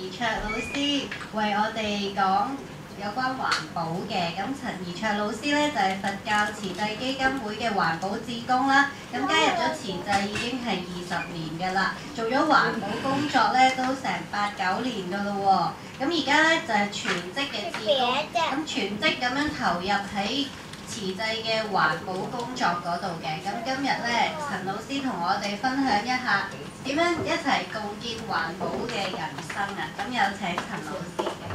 怡卓老師為我哋講有關環保嘅。咁陳怡卓老師呢，就係佛教慈濟基金會嘅環保志工啦。咁加入咗慈濟已經係20年㗎啦，做咗環保工作呢，都成8、9年㗎咯喎。咁而家呢，就係全職嘅志工，咁全職咁樣投入喺慈濟嘅環保工作嗰度嘅。咁今日呢，陳老師同我哋分享一下點樣一齊共建環保嘅人生啊！咁有請陳老師嘅。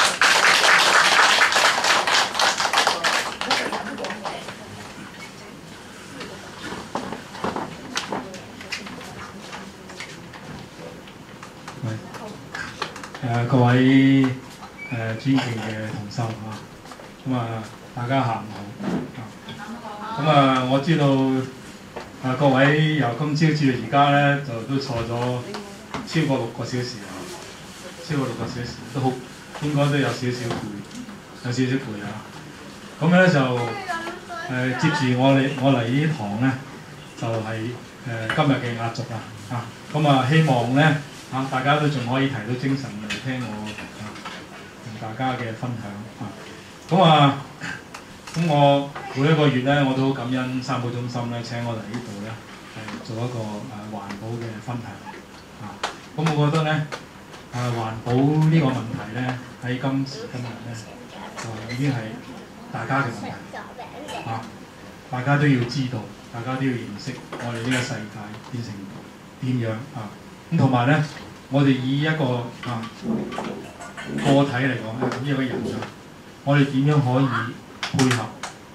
各位尊敬嘅同修啊，咁啊大家下午好。咁啊我知道各位由今朝至到而家咧，就都坐咗超過6個小時啊，超過6個小時都好，應該都有少少攰，有少少攰啊。咁咧就接住我嚟呢堂咧，就係今日嘅壓軸啦咁啊希望咧大家都仲可以提到精神嚟聽我同大家嘅分享咁我每一個月咧，我都好感恩三寶中心咧請我嚟呢度咧做一個環保嘅分享咁我覺得咧環保呢個問題咧喺今時今日咧就已經係大家嘅問題大家都要知道，大家都要認識我哋呢個世界變成點樣咁同埋咧，我哋以一個個體嚟講咧，一個人我哋點樣可以配合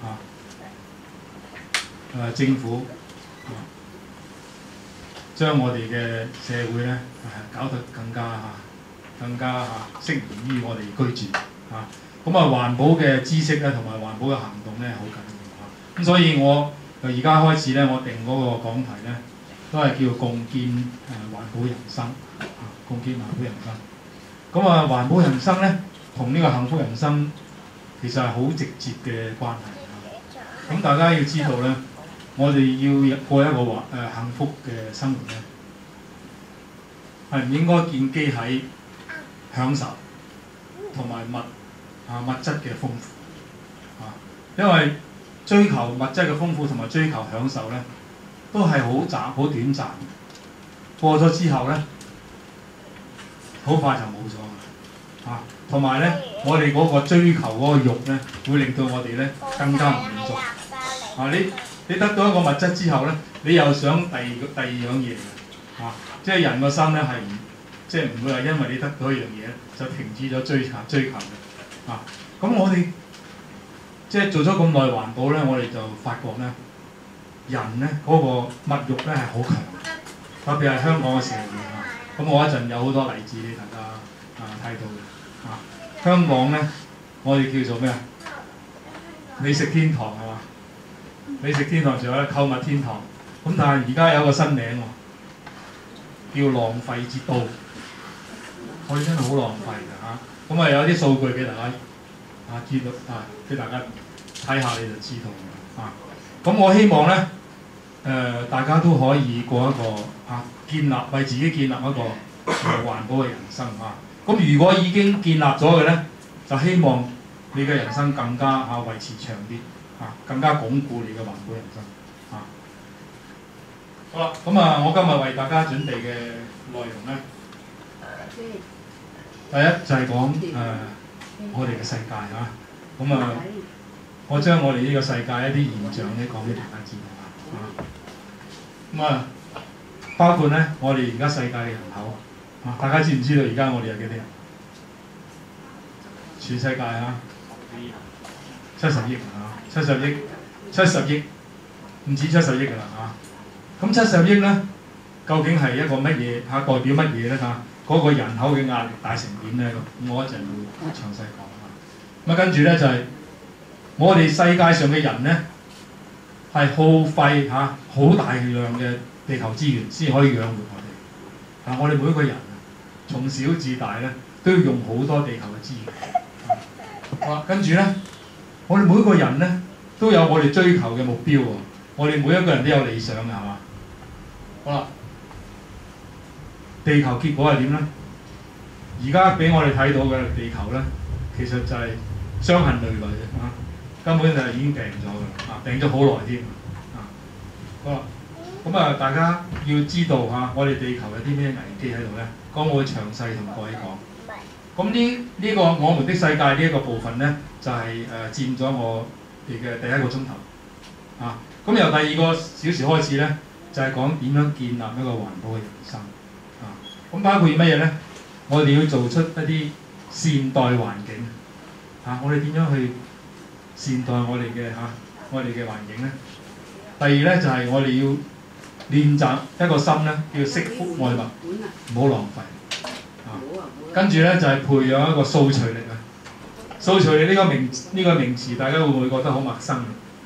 政府將我哋嘅社會咧搞得更加適宜於我哋居住咁環保嘅知識咧同埋環保嘅行動咧好緊要咁所以我而家開始咧，我定嗰個講題咧都係叫共建環保人生共建環保人生。咁環保人生咧同呢個幸福人生其實係好直接嘅關係咁大家要知道咧，我哋要過一個幸福嘅生活咧，係唔應該建基喺享受同埋物質嘅豐富因為追求物質嘅豐富同埋追求享受咧，都係好短暫，過咗之後咧，好快就冇咗同埋咧，我哋嗰個追求嗰個慾咧，會令到我哋咧更加唔滿足你得到一個物質之後咧，你又想第二樣嘢即係人個心咧係即係唔會話因為你得到一樣嘢就停止咗追求嘅咁我哋即係做咗咁耐環保咧，我哋就發覺咧，人咧嗰個物慾咧係好強，特別係香港嘅社會咁我一陣有好多例子俾大家睇到嘅香港咧，我哋叫做咩美食天堂係嘛？美食天堂仲有購物天堂咁，但係而家有個新名叫浪費之都，我哋真係好浪費㗎咁有啲數據俾大家知道俾大家睇下你就知道咁我希望咧大家都可以過一個為自己建立一個環保嘅人生咁如果已經建立咗嘅咧，就希望你嘅人生更加維持長啲更加鞏固你嘅環保人生好啦，咁我今日為大家準備嘅內容咧，第一就係講我哋嘅世界咁我將我哋呢個世界一啲現象咧講俾大家知道包括咧我哋而家世界嘅人口大家知唔知道而家我哋有幾多人？全世界70億70億，唔止70億㗎啦咁70億咧，究竟係一個乜嘢代表乜嘢咧嗰個人口嘅壓力大成點咧咁，我一陣會詳細講跟住咧就係我哋世界上嘅人咧係耗費好大量嘅地球資源先可以養活我哋我哋每一個人從小至大咧都要用好多地球嘅資源跟住咧我哋每一個人咧都有我哋追求嘅目標我哋每一個人都有理想嘅係嘛？好啦，地球結果係點咧？ 而家俾我哋睇到嘅地球咧，其實就係傷痕累累嘅啊，根本就係已經病咗㗎啦，病咗好耐添啊。好啦，咁啊，大家要知道嚇，我哋地球有啲咩危機喺度咧？咁我會詳細同各位講。咁呢個我們的世界呢一個部分咧，就係佔咗我哋嘅第一個鐘頭啊。咁由第二個小時開始咧，就係講點樣建立一個環保嘅人生啊。咁包括乜嘢咧？我哋要做出一啲善待環境啊！我哋點樣去善待我哋嘅我哋嘅環境咧？第二咧就係我哋要練習一個心咧，要惜福愛物，唔好浪費。跟住咧就係培養一個掃除力啊！掃除力呢個名詞，大家會唔會覺得好陌生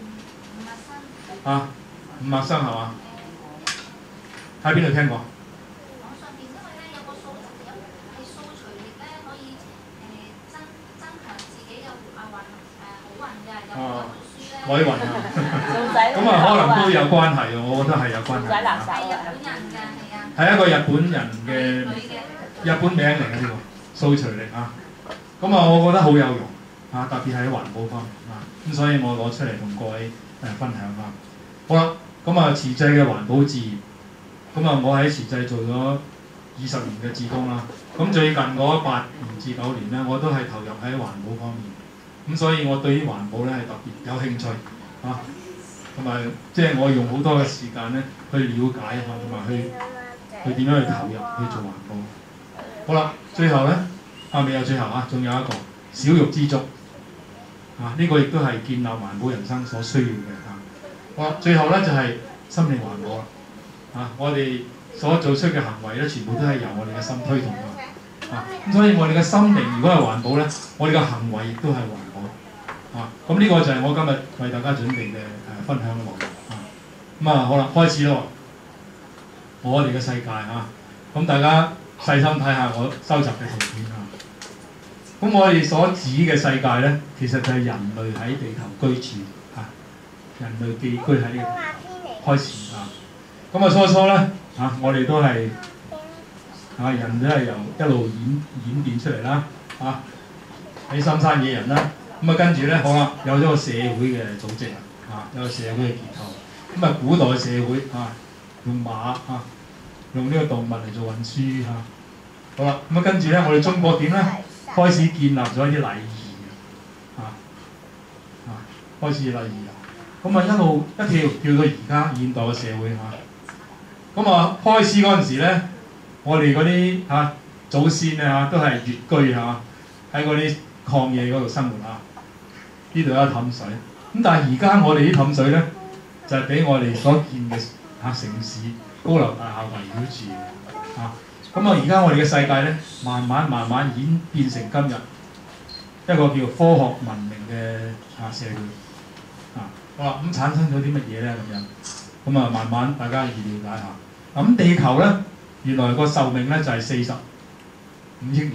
啊？唔陌生係嘛？喺邊度聽過？ 網上邊因為咧有個掃除力，係掃除力咧可以增強自己嘅好運嘅，有讀書咧。 海運啊！咁啊，可能都有關係喎，我覺得係有關係。 係日本人㗎，係啊。 係一個日本人嘅日本名嚟嘅呢個掃除力啊！咁啊，我覺得好有用啊，特別係喺環保方面啊，咁所以我攞出嚟同各位分享下。好啦，咁啊，慈濟嘅環保志業，咁啊，我喺慈濟做咗20年嘅志工啦。咁最近嗰8年至9年咧，我都係投入喺環保方面。咁所以我對於環保咧係特別有興趣啊，同埋即係我用好多嘅時間咧去了解下，同埋去點樣去投入去做環保。好啦，最後咧未有最後啊，仲有一個少欲知足啊，呢個亦都係建立環保人生所需要嘅啊。好啦，最後咧就係心靈環保啦啊！我哋所做出嘅行為咧，全部都係由我哋嘅心推動嘅啊。咁所以我哋嘅心靈如果係環保咧，我哋嘅行為亦都係環保啊。咁呢個就係我今日為大家準備嘅分享嘅內容啊。咁啊，好啦，開始咯。我哋嘅世界啊，咁大家細心睇下我收集嘅圖片啊。咁我哋所指嘅世界咧，其實就係人類喺地球居住啊，人類寄居喺呢個開始啊。咁啊，初咧我哋都係人都係由一路演變出嚟啦啊，喺深山野人啦。咁啊，跟住咧好啦，有咗個社會嘅組織啊，有個社會嘅結構。咁啊，古代社會用馬用呢個動物嚟做運輸好啦，咁啊跟住咧，我哋中國點咧開始建立咗一啲禮儀開始禮儀啊，咁啊一路一跳到而家現代嘅社會咁啊開始嗰陣時咧，我哋嗰啲祖先都係穴居喺嗰啲曠野嗰度生活呢度有氹水，咁但係而家我哋啲氹水咧就係俾我哋所見嘅城市高樓大廈圍繞住咁啊而家我哋嘅世界咧慢慢演變成今日一個叫科學文明嘅社會好啦，咁產生咗啲乜嘢咧咁樣？咁啊慢慢大家要了解下。咁地球咧原來個壽命咧就係45億年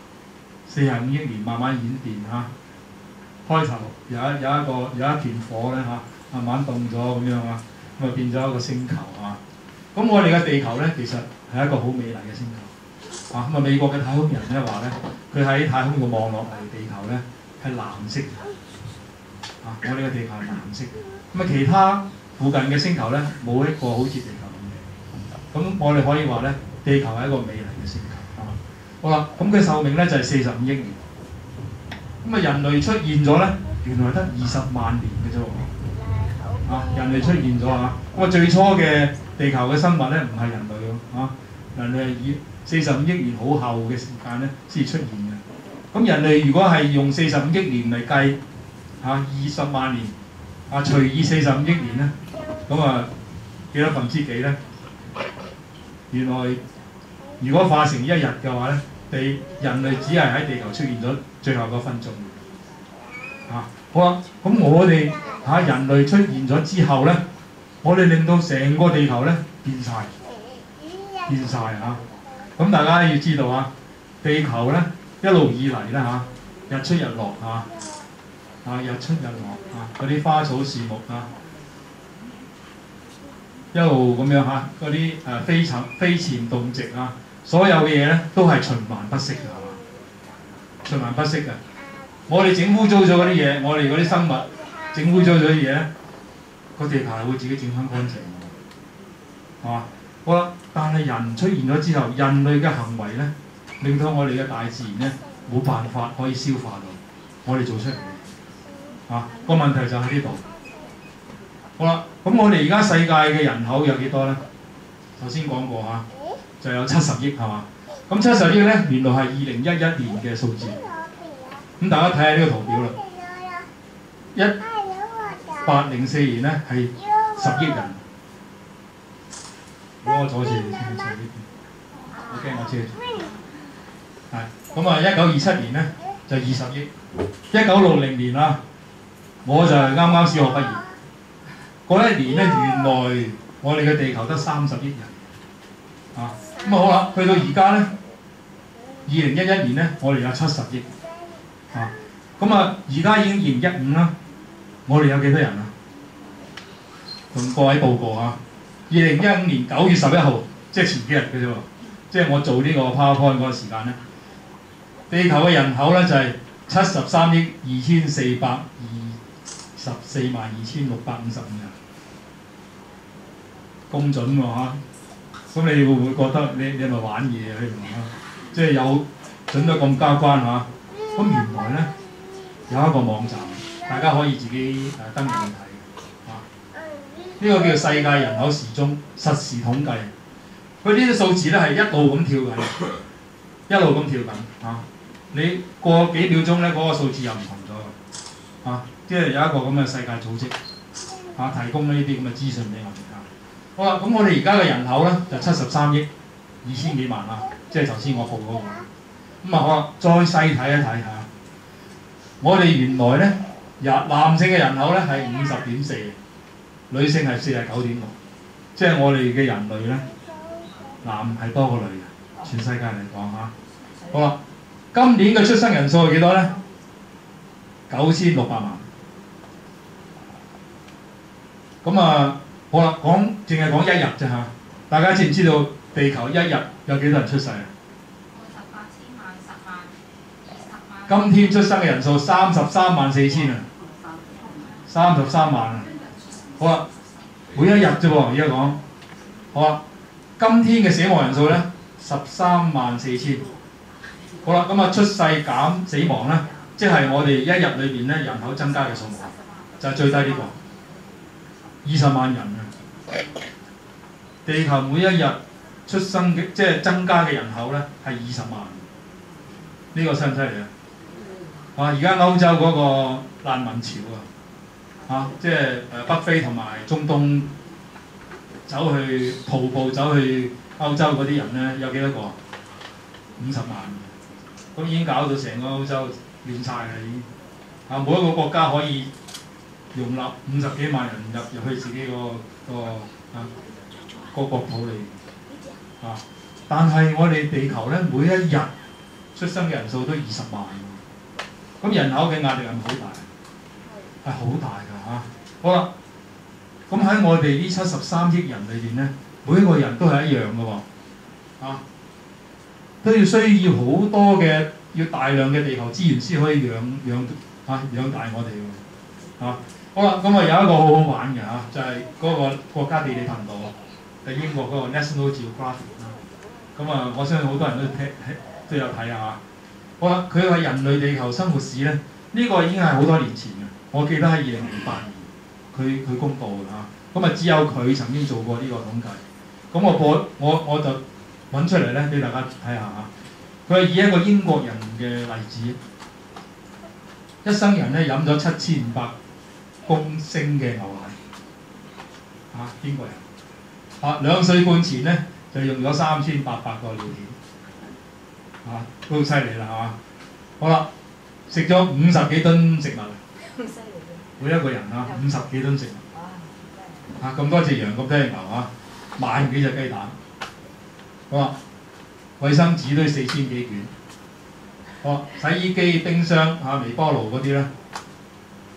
，45億年慢慢演變開頭有一團火咧慢慢凍咗咁樣咁啊變咗一個星球咁我哋嘅地球咧其實係一個好美麗嘅星球咁啊美國嘅太空人咧話咧，佢喺太空度望落嚟地球咧係藍色我哋嘅地球係藍色咁啊其他附近嘅星球咧冇一個好似地球咁嘅，咁我哋可以話咧地球係一個美麗嘅星球好啦，咁佢壽命咧就係45億年，咁啊人類出現咗咧原來得20萬年嘅啫喎人類出現咗咁啊最初嘅地球嘅生物咧唔係人類人類係以45億年好後嘅時間咧先出現嘅。咁人類如果係用45億年嚟計20萬年除以45億年咧，咁啊幾多分之幾咧？原來如果化成一日嘅話咧，人類只係喺地球出現咗最後嗰分鐘好啦，咁我哋人類出現咗之後咧，我哋令到成個地球咧變晒咁大家要知道地球咧一路以嚟咧日出日落日出日落嗰啲花草樹木一路咁樣嗰啲飛潛動植所有嘅嘢咧都係循環不息嘅，係嘛？循環不息嘅。我哋整污糟咗嗰啲嘢，我哋嗰啲生物整污糟咗啲嘢咧，個地球係會自己整翻乾淨嘅，係嘛？好啦，但係人出現咗之後，人類嘅行為咧，令到我哋嘅大自然咧冇辦法可以消化到我哋做出嚟嘅，個問題就喺呢度。好啦，咁我哋而家世界嘅人口有幾多咧？頭先講過嚇，就有70億係嘛？咁70億咧，原來係2011年嘅數字。咁大家睇下呢個圖表啦。1804年咧係10億人。如果我阻住你，呢邊，我驚我遮住。係，咁啊1927年咧就20億。1960年啊，我就係啱啱小學畢業。嗰一年咧，原來我哋嘅地球得30億人。咁啊好啦，去到而家咧，2011年咧，我哋有70億。咁啊，而家已經2015啦，我哋有幾多人啊？同各位報告啊，2015年9月11號，即係前幾日嘅啫喎，即係我做呢個 PowerPoint 嗰個時間咧，地球嘅人口咧就係73億2424萬2655人，咁準喎嚇！咁你會唔會覺得你係咪玩嘢啊？即係有準到咁交關嚇？咁原來咧有一個網站，大家可以自己登入去睇，呢個叫世界人口時鐘實時統計。佢呢啲數字咧係一路咁跳緊，一路咁跳緊你過幾秒鐘咧，嗰個數字又唔同咗即係有一個咁嘅世界組織提供呢啲咁嘅資訊俾我哋。好啦，咁我哋而家嘅人口咧就73億2000幾萬啦，即係頭先我報嗰個。咁好啦，再細睇一睇下，我哋原來咧男性嘅人口咧係50.4，女性係49.6，即係我哋嘅人類咧男係多過女嘅，全世界嚟講好啦，今年嘅出生人數係幾多咧？9600萬。咁好啦，淨係講一日啫嚇，大家知唔知道地球一日有幾多人出世啊？10萬。今天出生嘅人數334000啊，33萬啊。好啦，每一日啫喎，而家講。好啦，今天嘅死亡人數咧134000。好啦，咁出世減死亡咧，即係我哋一日裏邊咧人口增加嘅數目，就係最低呢個20萬人啊。地球每一日出生嘅即係增加嘅人口咧係20萬，呢個犀唔犀利啊？而家歐洲嗰個難民潮即係北非同埋中東徒步走去歐洲嗰啲人咧有幾多個？50萬，咁已經搞到成個歐洲亂晒啦已經。每一個國家可以容納50幾萬人入去自己個國土裏但係我哋地球咧每一日出生嘅人數都20萬，咁人口嘅壓力係咪好大？係好大㗎好啦，咁喺我哋呢73億人裏邊咧，每一個人都係一樣嘅喎，都要需要好多嘅要大量嘅地球資源先可以養大我哋喎，好啦，咁有一個好好玩嘅就係嗰個國家地理頻道，係英國嗰個 National Geographic 咁我相信好多人都有睇好啦，佢係人類地球生活史咧，呢個已經係好多年前嘅，我記得喺2008年佢公佈嘅咁只有佢曾經做過呢個統計，咁我就揾出嚟咧俾大家睇下佢係以一個英國人嘅例子，一生人咧飲咗7500公升嘅牛奶英國人2歲半前咧就用咗3800個尿片都好犀利啦係嘛？好啦，食咗50幾噸食物，每一個人50幾噸食物咁多隻羊咁多隻牛萬幾隻雞蛋，好啦，衛生紙都4000幾卷，好，洗衣機、冰箱微波爐嗰啲咧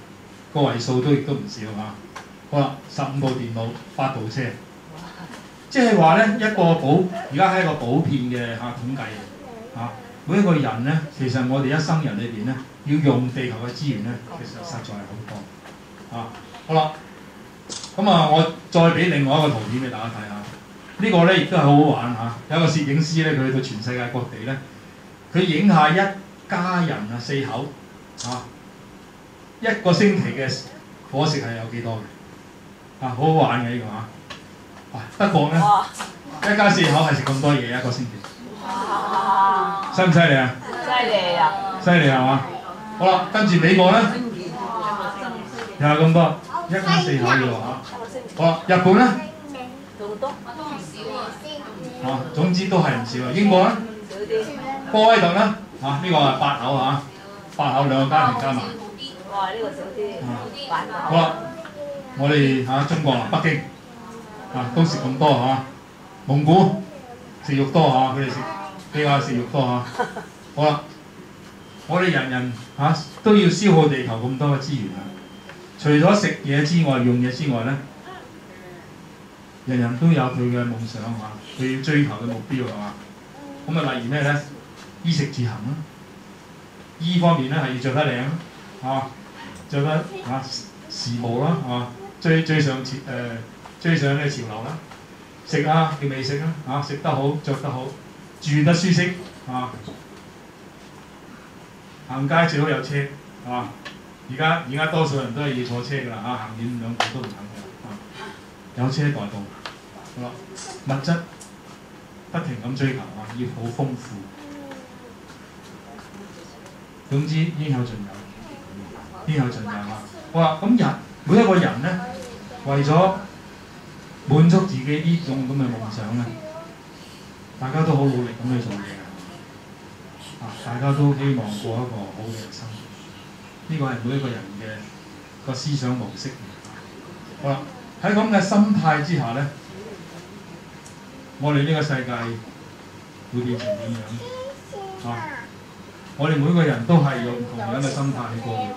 個位數亦都唔少好啦，15部電腦、8部車即係話咧一個而家係一個普遍嘅統計每一個人咧，其實我哋一生人裏邊咧，要用地球嘅資源咧，其實實在係好多好啦，咁我再俾另外一個圖片俾大家睇下。呢個咧亦都係好好玩有一個攝影師咧，佢去到全世界各地咧，佢影下一家人4口一個星期嘅伙食係有幾多嘅好好玩嘅呢個德國咧，一家4口係食咁多嘢一個星期，犀唔犀利啊？ 犀利啊！ 犀利係嘛？好啦，跟住美國咧又係咁多，一家4口嘅喎好啦，日本咧總之都係唔少。英國咧，波威特咧呢個係8口8口2個家庭加埋。 哇！呢個少啲。 好啦，我哋中國北京都食咁多蒙古食肉多佢哋比較食肉多好啦，我哋人人都要消耗地球咁多嘅資源除咗食嘢之外、用嘢之外咧，人人都有佢嘅夢想佢要追求嘅目標咁例如咩咧？衣食住行啦，衣方面咧係要着得靚着得時髦啦追上呢個潮流啦。食叫美食啦食得好，着得好，住得舒適行街最好有車而家多數人都係要坐車㗎啦行遠2步都唔肯有車代步。好啦，物質不停咁追求要好豐富。總之應有盡有，應有盡有好啦，咁每一個人咧，為咗滿足自己呢種咁嘅夢想咧，大家都好努力咁去做嘢大家都希望過一個好嘅人生。呢個係每一個人嘅個思想模式。好啦，喺咁嘅心態之下咧，我哋呢個世界會變成點樣我哋每個人都係用同樣嘅心態去過活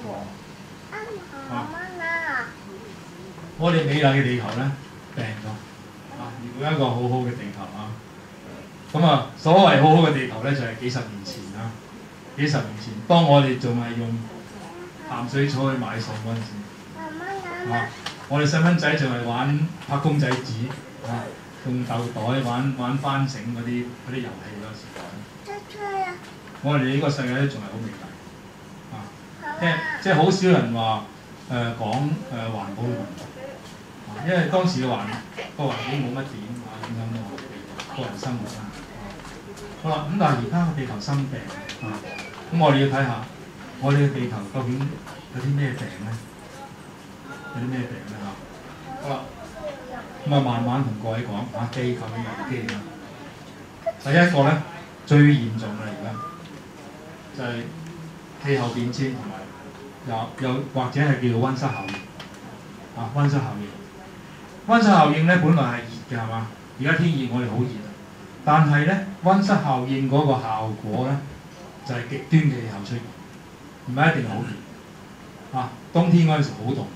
我哋美麗嘅地球咧病咗要一個好好嘅地球咁所謂好好嘅地球咧，就係幾十年前幾十年前，當我哋仲係用鹹水草去買餸嗰陣時我哋細蚊仔仲係玩拍公仔紙用豆袋玩翻繩嗰啲遊戲嗰時代。我哋呢個世界都仲係好美麗即係好少人話講環保嘅問題因為當時嘅環境冇乜點影響到我哋個人生活好啦，咁但係而家個地球生病咁我哋要睇下我哋嘅地球究竟有啲咩病咧？有啲咩病咧好啦，咁慢慢同各位講地球嘅危機第一個咧最嚴重嘅而家就係氣候變遷同埋又或者係叫做溫室效應溫室效應。溫室效應咧本來係熱嘅係嘛？而家天熱我哋好熱但係咧溫室效應嗰個效果咧就係極端嘅氣候出現，唔係一定好熱冬天嗰陣時好凍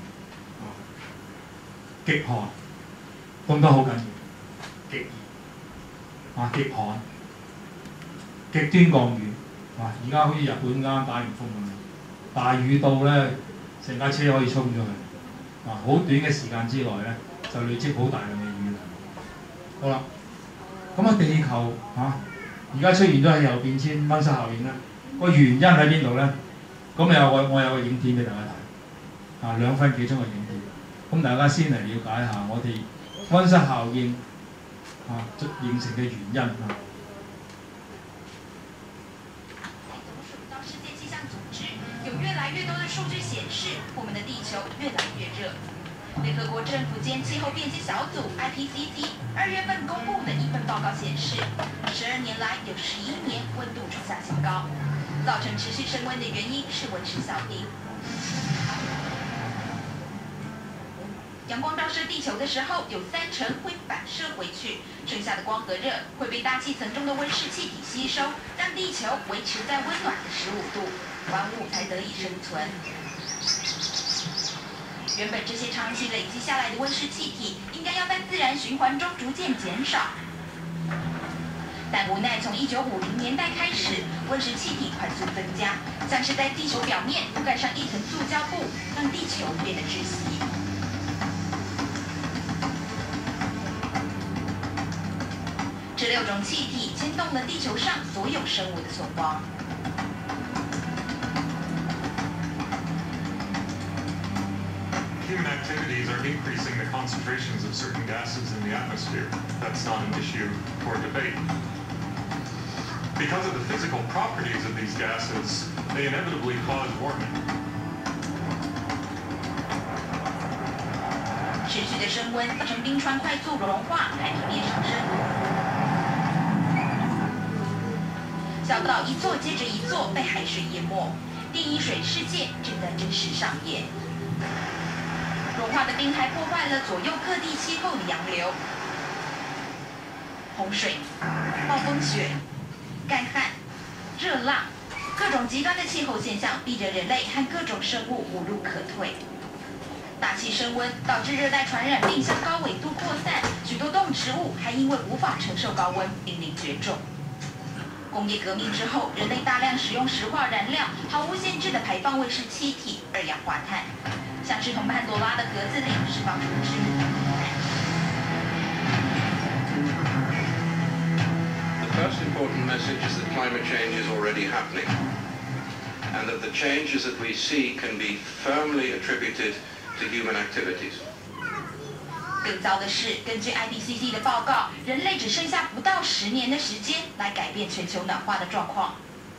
極寒，凍得好緊要，極熱極寒，極端降雨而家好似日本啱打完風咁樣，大雨到咧成架車可以衝咗去好短嘅時間之內咧就累積好大量嘅雨量。好啦，咁地球而家出現咗氣候變遷、溫室效應咧，個原因喺邊度咧？咁我有個影片俾大家睇2分幾鐘嘅影片，咁大家先嚟了解下我哋溫室效應形成嘅原因有越来越多的数据显示，我们的地球越来越热。联合国政府间气候变迁小组 IPCC 2月份公布的一份报告显示，12年来有11年温度创下新高，造成持续升温的原因是温室效应。阳光照射地球的时候，有30%会反射回去，剩下的光和热会被大气层中的温室气体吸收，让地球维持在温暖的15度，万物才得以生存。 原本这些长期累积下来的温室气体，应该要在自然循环中逐渐减少。但无奈从1950年代开始，温室气体快速增加，像是在地球表面覆盖上一层塑胶布，让地球变得窒息。这6种气体牵动了地球上所有生物的存亡。 Human activities are increasing the concentrations of certain gases in the atmosphere. That's not an issue for debate. Because of the physical properties of these gases, they inevitably cause warming. 持续的升温造成冰川快速融化，海平面上升。小岛一座接着一座被海水淹没，第一水世界正在真实上演。融化的冰还破坏了左右各地气候的洋流，洪水、暴风雪、干旱、热浪，各种极端的气候现象逼着人类和各种生物无路可退。大气升温导致热带传染病向高纬度扩散，许多动植物还因为无法承受高温濒临绝种。工业革命之后，人类大量使用石化燃料，毫无限制地排放温室气体、二氧化碳，像是从潘多拉的盒子里释放出致命的毒害。 The first important message is that climate change is already happening, and that the changes that we see can be firmly attributed to human activities. 更糟的是，根据 IPCC 的报告，人类只剩下不到10年的时间来改变全球暖化的状況。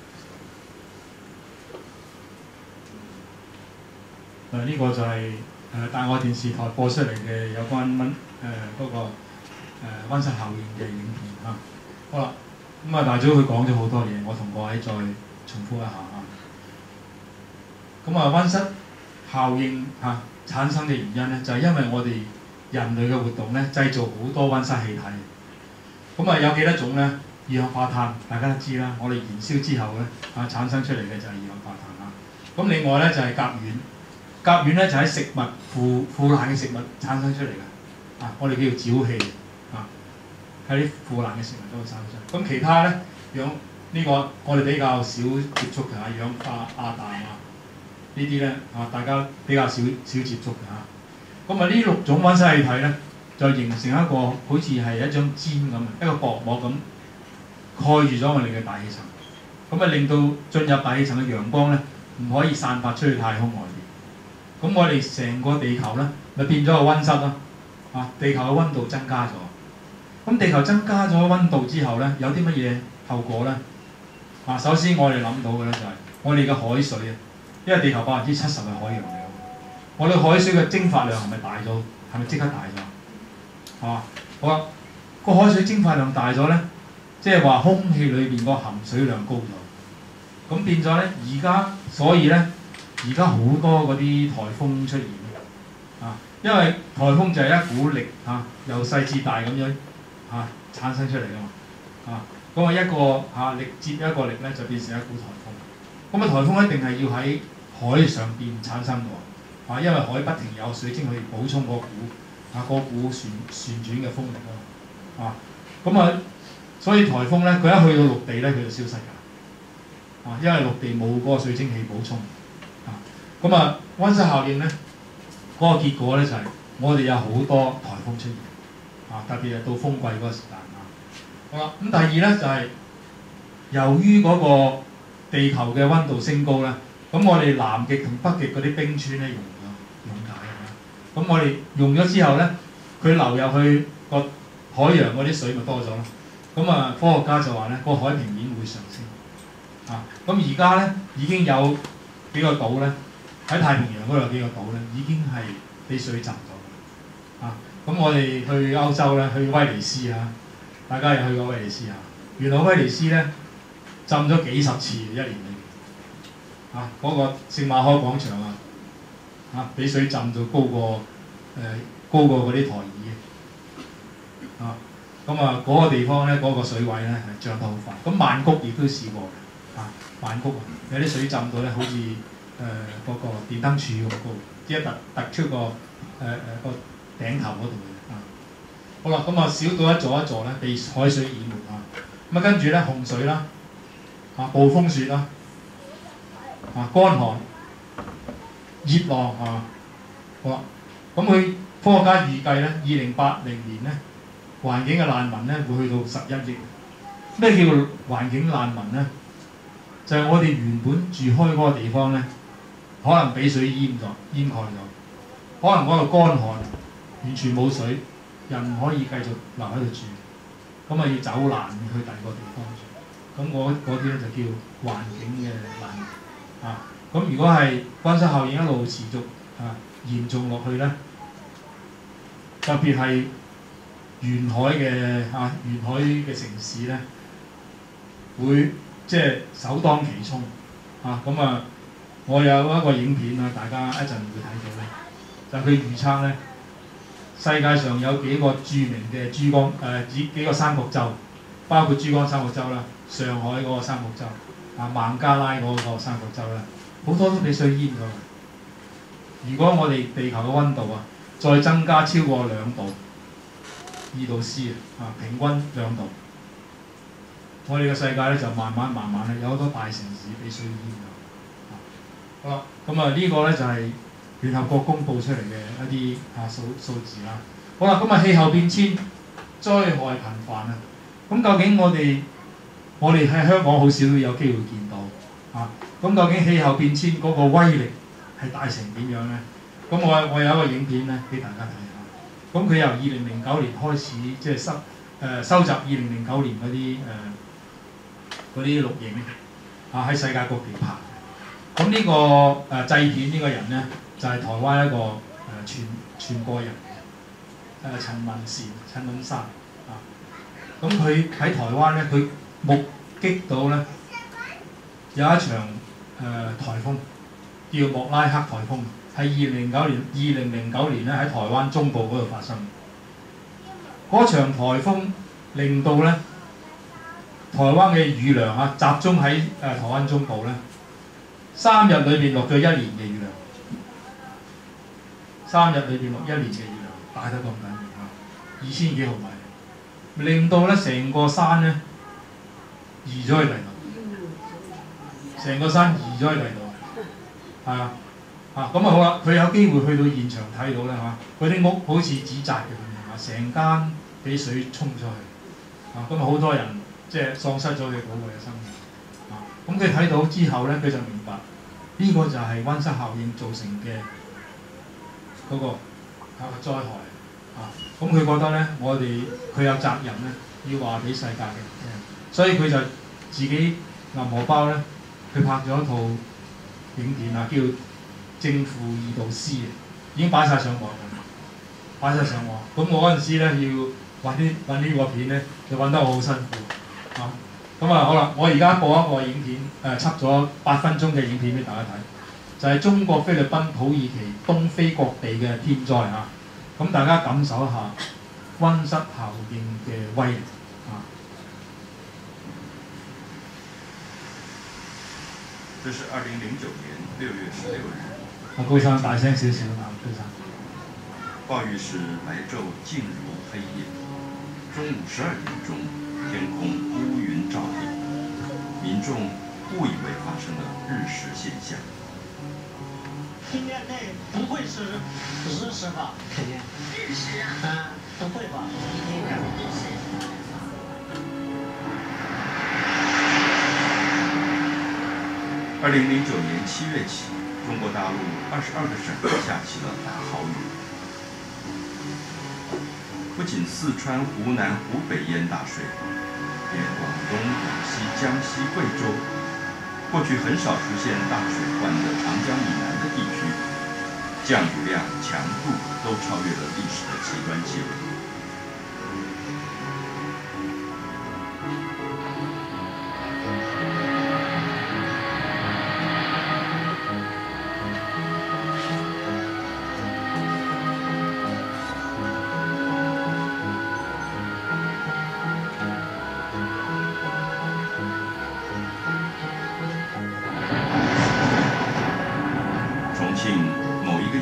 呢個就係大愛電視台播出嚟嘅有關嗰個溫室效應嘅影片嚇。好啦，咁啊大早佢講咗好多嘢，我同各位再重複一下啊。咁啊溫室效應產生嘅原因咧，就係因為我哋人類嘅活動咧，製造好多溫室氣體。咁啊有幾多種咧？二氧化碳大家都知啦，我哋燃燒之後咧產生出嚟嘅就係二氧化碳啦。咁另外咧就係甲烷，甲烷咧就喺食物腐爛嘅食物產生出嚟嘅，我哋叫做沼氣喺啲腐爛嘅食物都會產生出嚟。咁其他咧呢個我哋比較少接觸嘅氧化亞氮呢啲咧大家比較少接觸嘅咁啊呢6種溫室氣體咧，就形成一個好似係一張氈咁，一個薄膜咁蓋住咗我哋嘅大氣層，咁啊令到進入大氣層嘅陽光咧唔可以散發出去太空外邊。咁我哋成個地球咧咪變咗個溫室咯，地球嘅溫度增加咗。咁地球增加咗溫度之後咧，有啲乜嘢後果咧？首先我哋諗到嘅咧就係我哋嘅海水啊，因為地球70%係海洋嚟。我哋海水嘅蒸發量係咪大咗？係咪即刻大咗？好啦，個海水蒸發量大咗咧，即係話空氣裏邊個含水量高咗。咁變咗咧，所以咧，而家好多嗰啲颱風出現因為颱風就係一股力由細至大咁樣產生出嚟㗎嘛。咁啊一個力接一個力咧，就變成一股颱風。咁啊颱風一定係要喺海上邊產生㗎。因為海不停有水蒸去補充嗰股旋轉嘅風力所以颱風咧，佢一去到陸地咧，佢就消失㗎。因為陸地冇嗰個水蒸氣補充。溫室效應咧，嗰個結果咧就係我哋有好多颱風出現，特別係到風季嗰個時間好啦，咁第二咧就係由於嗰個地球嘅溫度升高咧，咁我哋南極同北極嗰啲冰川咧溶解咁我哋用咗之後咧，佢流入去個海洋嗰啲水咪多咗咯。咁科學家就話咧，個海平面會上升。咁而家咧已經有幾個島咧喺太平洋嗰度有幾個島咧已經係被水浸咗。咁我哋去歐洲咧，去威尼斯大家有去過威尼斯原來威尼斯咧浸咗幾十次一年裏面。嗰個聖馬可廣場俾水浸到高過嗰啲台椅嗰個地方咧，嗰個水位咧係漲得好快。咁曼谷亦都試過嘅，曼谷有啲水浸到咧，好似嗰個電燈柱咁高，即係突出個個頂頭嗰度嘅啊。好啦，咁啊小島一座一座咧被海水淹沒啊，咁啊跟住咧洪水啦，暴風雪啦，乾旱、熱浪啊，好啦，咁佢科學家預計咧2080年咧環境嘅難民咧會去到11億。咩叫環境難民咧？就係、我哋原本住開嗰個地方咧，可能俾水淹蓋咗，可能嗰度乾旱，完全冇水，人唔可以繼續留喺度住，咁啊要走難去第二個地方住，咁嗰啲咧就叫環境嘅難民啊。咁如果係溫室效應一路持續嚴重落去咧，特別係沿海嘅城市咧，會即係首當其衝咁啊！我有一個影片啊，大家一陣會睇到咧，就係佢預測咧，世界上有幾個著名嘅幾個山角洲，包括珠江三角洲啦、上海嗰個三角洲孟加拉嗰個三角洲啦，好多都俾水淹咗。如果我哋地球嘅溫度再增加超過2度，2°C 平均2度，我哋嘅世界咧就慢慢咧有好多大城市俾水淹咗。好啦，咁呢個咧就係聯合國公佈出嚟嘅一啲數字啦。好啦，咁氣候變遷災害頻繁啊，咁究竟我哋喺香港好少有機會見到咁究竟氣候變遷嗰個威力係大成點樣咧？咁我有一個影片咧俾大家睇下。咁佢由2009年開始，即係收集2009年嗰啲錄影喺世界各地拍。咁呢個製片呢個人咧，就係台灣一個傳播人陳敏山咁佢喺台灣咧，佢目擊到咧有一場颱風叫莫拉克颱風，喺2009年咧喺台灣中部嗰度發生。嗰場颱風令到咧台灣嘅雨量集中喺台灣中部咧，3日裏邊落咗1年嘅雨量，3日裏邊落1年嘅雨量，大得咁緊要2000幾毫米，令到咧成個山咧移咗去第度，成個山移咗去第度，咁好啦，佢有機會去到現場睇到咧嗰啲屋好似紙紮嘅咁樣成間俾水沖咗去，咁好多人即係喪失咗佢寶貴嘅生命，咁佢睇到之後咧，佢就明白呢個就係溫室效應造成嘅嗰個災害，咁佢覺得咧，佢有責任咧，要話俾世界嘅人聽，所以佢就自己揼荷包咧，佢拍咗一套影片叫《正負2度 C》，已經擺晒上網。咁我嗰陣時咧要揾呢個片咧，就揾得我好辛苦咁好啦，我而家播一個影片，輯咗8分鐘嘅影片俾大家睇，就係中國、菲律賓、土耳其、東非各地嘅天災咁大家感受一下溫室效應嘅威力這是2009年6月16日。 高生大聲少少高生。 暴雨使白晝靜如黑夜，中午12點鐘，天空烏雲罩頂，民眾誤以為發生了日食現象。 今天內不會是日食吧？肯定。日食不會吧？日食。 2009年7月起，中國大陸22個省下起了大豪雨，不僅四川、湖南、湖北淹大水，連廣東、廣西、江西、貴州，過去很少出現大水患的長江以南的地區，降雨量、強度都超越了歷史的極端記錄。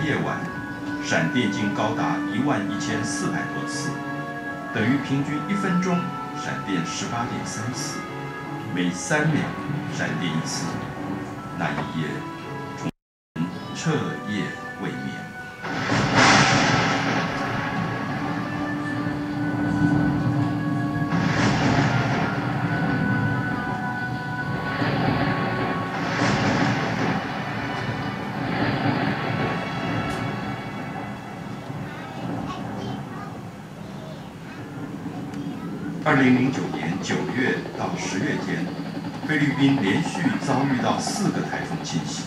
夜晚，闪电竟高达11400多次，等于平均1分钟闪电18.3次，每3秒闪电1次。那一夜，众人彻夜未眠。2009年9月到10月间，菲律宾连续遭遇到4个台风侵袭，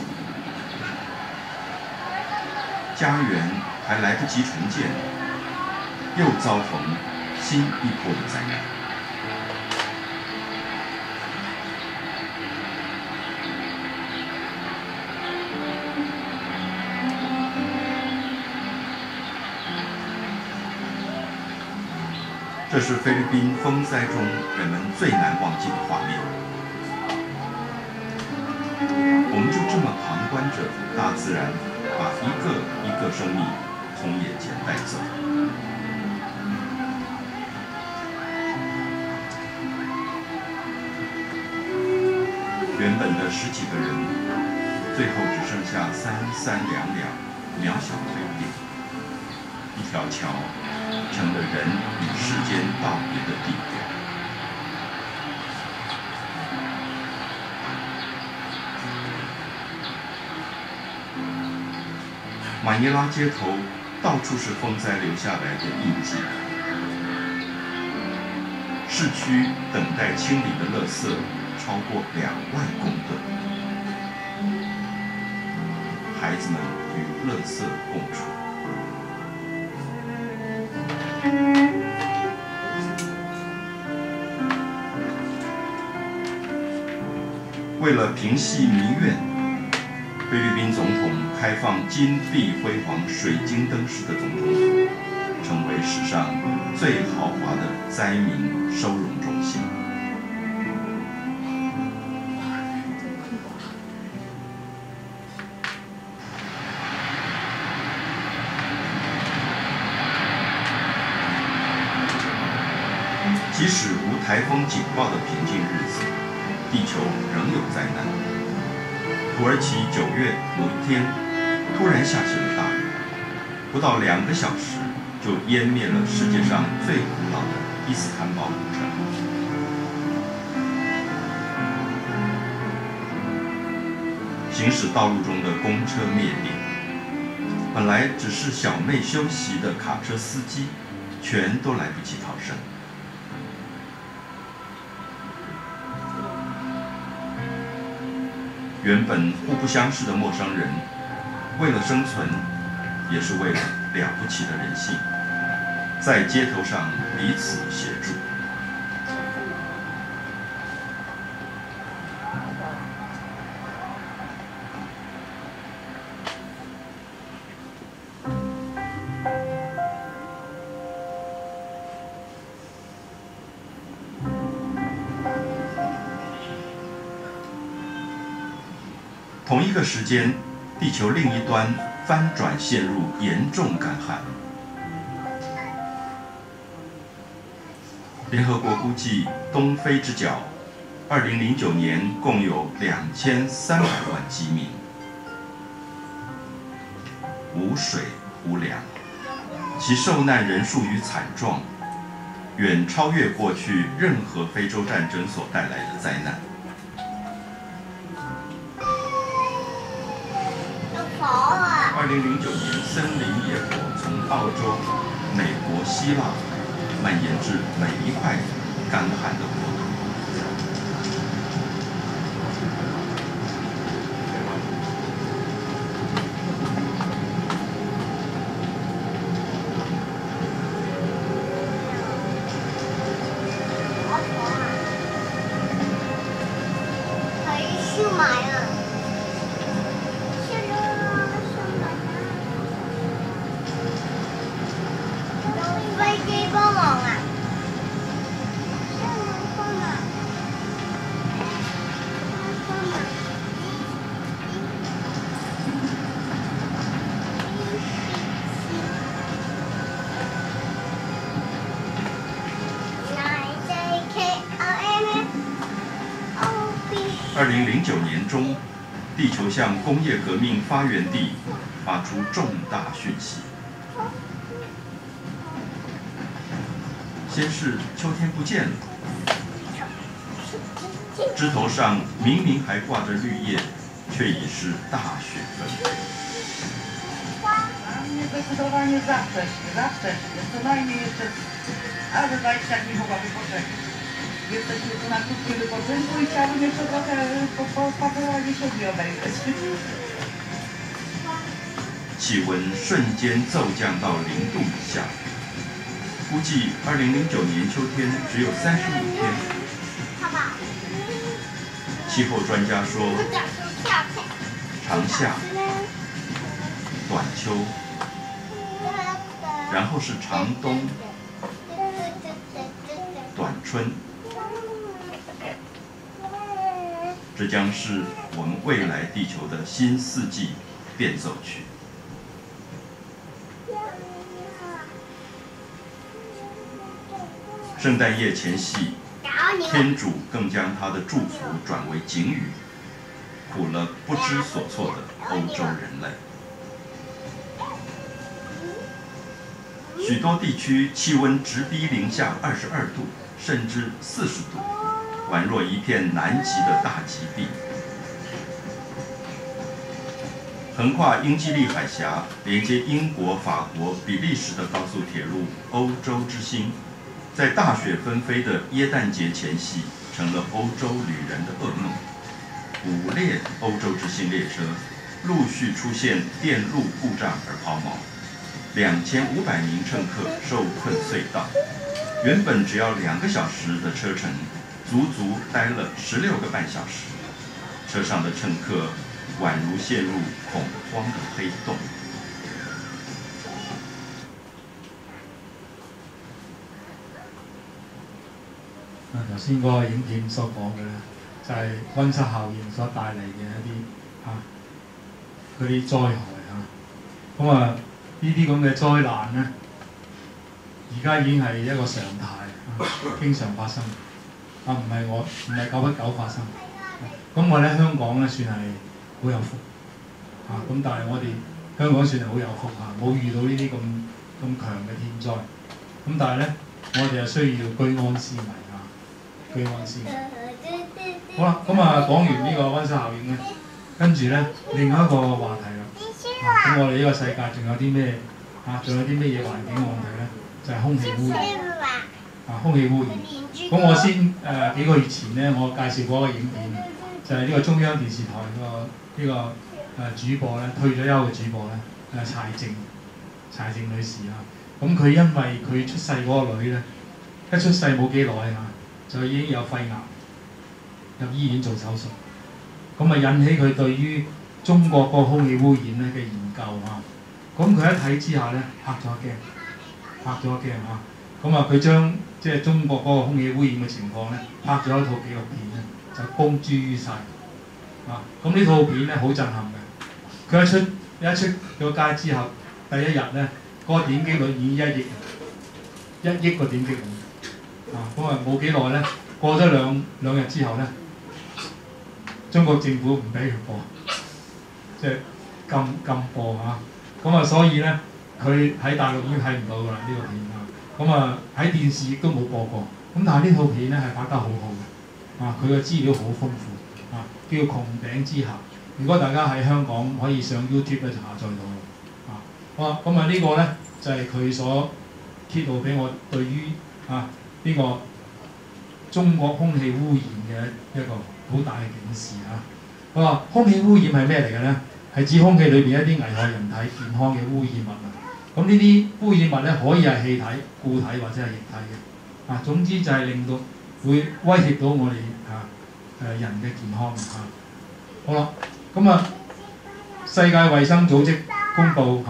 家园还来不及重建，又遭逢新一波的灾难。这是菲律宾风灾中人们最难忘记的画面。我们就这么旁观着大自然把一个一个生命从眼前带走。原本的10几个人，最后只剩下三三两两渺小的留恋。一条桥成了人与世间道别的地点。马尼拉街头到处是风灾留下来的印记。市区等待清理的垃圾超过2万公吨，孩子们与垃圾共处。为了平息民怨，菲律宾总统开放金碧辉煌水晶灯饰的总统府，成为史上最豪华的灾民收容中心。即使无台风警报的平静日子，地球仍有灾难。土耳其9月某一天，突然下起了大雨，不到2个小时就淹灭了世界上最古老的伊斯坦堡古城。行驶道路中的公车灭顶，本来只是小妹休息的卡车司机，全都来不及逃生。原本互不相识的陌生人，为了生存，也是为了了不起的人性，在街头上彼此协助。同一个时间，地球另一端翻转陷入严重干旱。联合国估计，东非之角，2009年共有2300万饥民，无水无粮，其受难人数与惨状，远超越过去任何非洲战争所带来的灾难。2009年，森林野火从澳洲、美国、希腊蔓延至每一块干旱的国土。 2009年中，地球向工业革命发源地发出重大讯息。先是秋天不见了，枝头上明明还挂着绿叶，却已是大雪纷飞。 Zdecydowanie zawsze, co najmniej jeszcze, a że 20 dni mogła wypoczęć. Jesteśmy tu na krótkim wypoczynku i chciałabym jeszcze trochę pospacerować i siebie obejrzeć. 气温瞬间骤降到0度以下，估计2009年秋天只有35天。气候专家说，长夏、短秋，然后是长冬、短春，这将是我们未来地球的新四季变奏曲。圣诞夜前夕，天主更将他的祝福转为警语，苦了不知所措的欧洲人类。许多地区气温直逼零下22度，甚至40度，宛若一片南极的大极地。横跨英吉利海峡，连接英国、法国、比利时的高速铁路“欧洲之星”，在大雪纷飞的耶诞节前夕，成了欧洲旅人的噩梦。5列欧洲之星列车陆续出现电路故障而抛锚，2500名乘客受困隧道。原本只要2个小时的车程，足足待了16个半小时。车上的乘客宛如陷入恐慌的黑洞。 頭先嗰個影片所講嘅咧，就係溫室效應所帶嚟嘅一啲嗰啲災害咁啊，呢啲咁嘅災難咧，而家已經係一個常態經常發生唔係久不久發生。咁我哋香港咧算係好有福咁但係我哋香港算係好有福冇遇到呢啲咁強嘅天災。咁但係咧，我哋又需要居安思危居安思危。好啦，咁講完呢個溫室效應咧，跟住咧另一個話題啦。咁我哋呢個世界仲有啲咩仲有啲咩嘢環境嘅問題咧？就係空氣污染。空氣污染。咁我先幾個月前咧，我介紹過一個影片，就係呢個中央電視台呢個主播咧，退咗休嘅主播咧，柴靜女士咁佢因為佢出世嗰個女咧，一出世冇幾耐就已經有肺癌，入醫院做手術，咁引起佢對於中國個空氣污染咧嘅研究咁佢一睇之下咧嚇咗一驚咁佢將即係中國嗰個空氣污染嘅情況咧拍咗一套紀錄片咧，就公諸於世咁呢套片咧好震撼嘅，佢一出咗街之後，第一日咧嗰個點擊率已經1億個點擊率。咁冇幾耐咧，過咗兩日之後咧，中國政府唔俾佢播，即係禁播咁所以咧，佢喺大陸已經睇唔到㗎啦呢個片咁喺電視亦都冇播過。咁但係呢套片咧係拍得好好嘅，佢嘅資料好豐富叫《穹頂之下》。如果大家喺香港可以上 YouTube 咧就下載到好啦，咁呢個咧就係佢所揭露俾我對於呢個中國空氣污染嘅一個好大嘅警示佢話空氣污染係咩嚟嘅咧？係指空氣裏邊一啲危害人體健康嘅污染物咁呢啲污染物咧可以係氣體、固體或者係液體嘅總之就係令到會威脅到我哋人嘅健康好啦，咁世界衛生組織公佈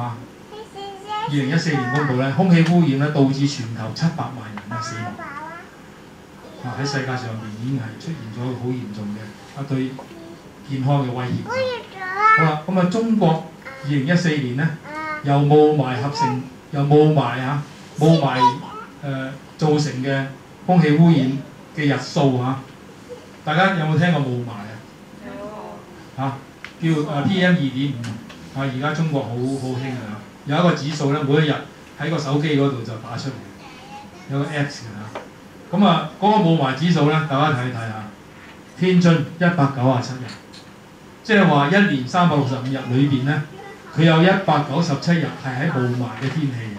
2014年公佈咧，空氣污染咧導致全球700萬人嘅死亡。喺世界上面已經係出現咗好嚴重嘅對健康嘅威脅。好啦，咁中國2014年咧又霧霾合成，又霧霾造成嘅空氣污染嘅日數大家有冇聽過霧霾叫PM2.5而家中國好興啊！有一個指數咧，每一日喺個手機嗰度就打出嚟，有個 Apps 嗰個霧霾指數咧，大家睇下，天津197日，即係話一年365日裏邊咧，佢有197日係喺霧霾嘅天氣。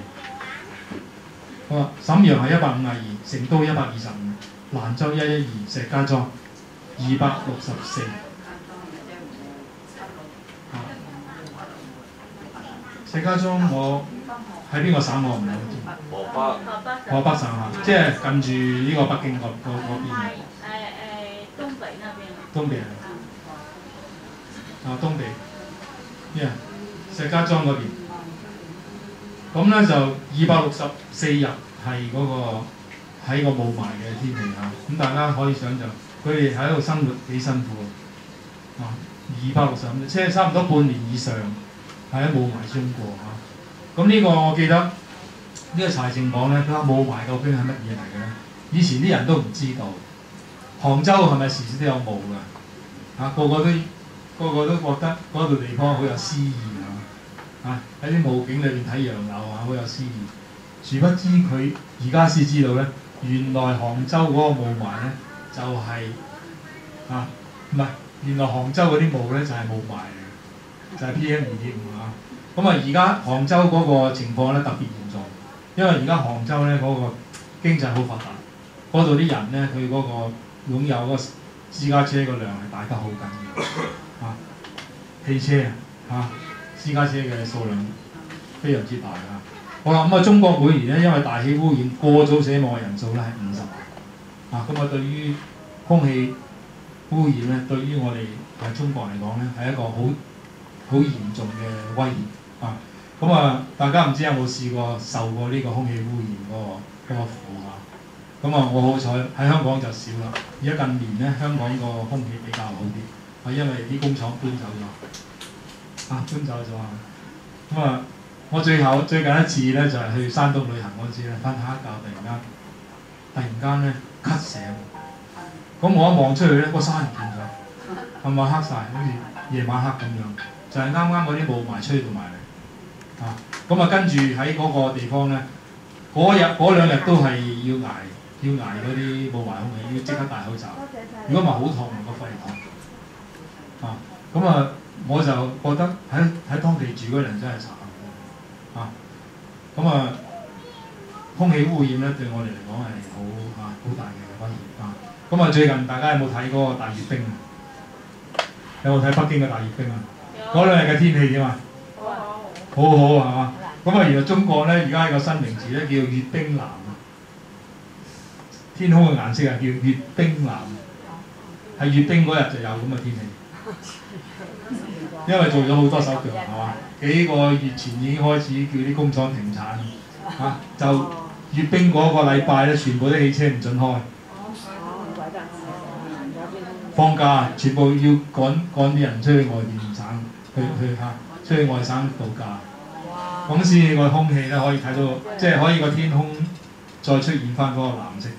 瀋陽係152，成都125，蘭州112，石家莊264。石家莊我喺邊個省我唔係好知。河北省即係近住呢個北京嗰邊。 東北那邊。 東北東北石家莊嗰邊。咁咧就264日係嗰個喺個霧霾嘅天氣咁大家可以想象佢哋喺度生活幾辛苦265，即係差唔多半年以上喺霧霾中過咁呢個我記得呢個柴靜講咧，佢話霧霾究竟係乜嘢嚟嘅咧？以前啲人都唔知道，杭州係咪時時都有霧㗎？個個都覺得嗰度地方好有詩意喺啲霧景裏邊睇楊柳好有詩意。殊不知佢而家先知道咧，原來杭州嗰個霧霾咧就係唔係，原來杭州嗰啲霧咧就係霧霾嚟嘅，就係 PM2.5咁而家杭州嗰個情況咧特別嚴重，因為而家杭州咧嗰個經濟好發達，嗰度啲人咧佢嗰個擁有嗰個私家車個量係大得好緊要汽車私家車嘅數量非常之大好啦，中國每年咧因為大氣污染過早死亡嘅人數咧係50萬對於空氣污染咧，對於我哋中國嚟講咧係一個好嚴重嘅威脅大家唔知有冇試過受過呢個空氣污染嗰個苦我好彩喺香港就少啦。而家近年咧香港個空氣比較好啲因為啲工廠搬走咗我最近一次咧就係去山東旅行嗰次咧，瞓下一覺突然間咧咳醒，咁我一望出去咧個山唔見咗，係咪黑晒？好似夜晚黑咁樣，就係啱啱嗰啲霧霾吹到埋嚟跟住喺嗰個地方咧，嗰2日都係要捱嗰啲霧霾空氣，要即刻戴口罩，如果唔係好痛個肺痛我就覺得喺當地住嗰人真係慘空氣污染咧對我哋嚟講係好大嘅威脅最近大家有冇睇嗰個大閱兵有冇睇北京嘅大閱兵嗰2日嘅天氣點好係嘛？原來中國咧而家有個新名詞咧叫閱兵藍天空嘅顏色叫閱兵藍，係閱兵嗰日就有咁嘅天氣。因為做咗好多手腳幾個月前已經開始叫啲工廠停產就閱兵嗰個禮拜咧，全部啲汽車唔準開，放假全部要趕啲人出去外邊省出去外省度假，咁先個空氣咧可以睇到，即係可以個天空再出現翻嗰個藍色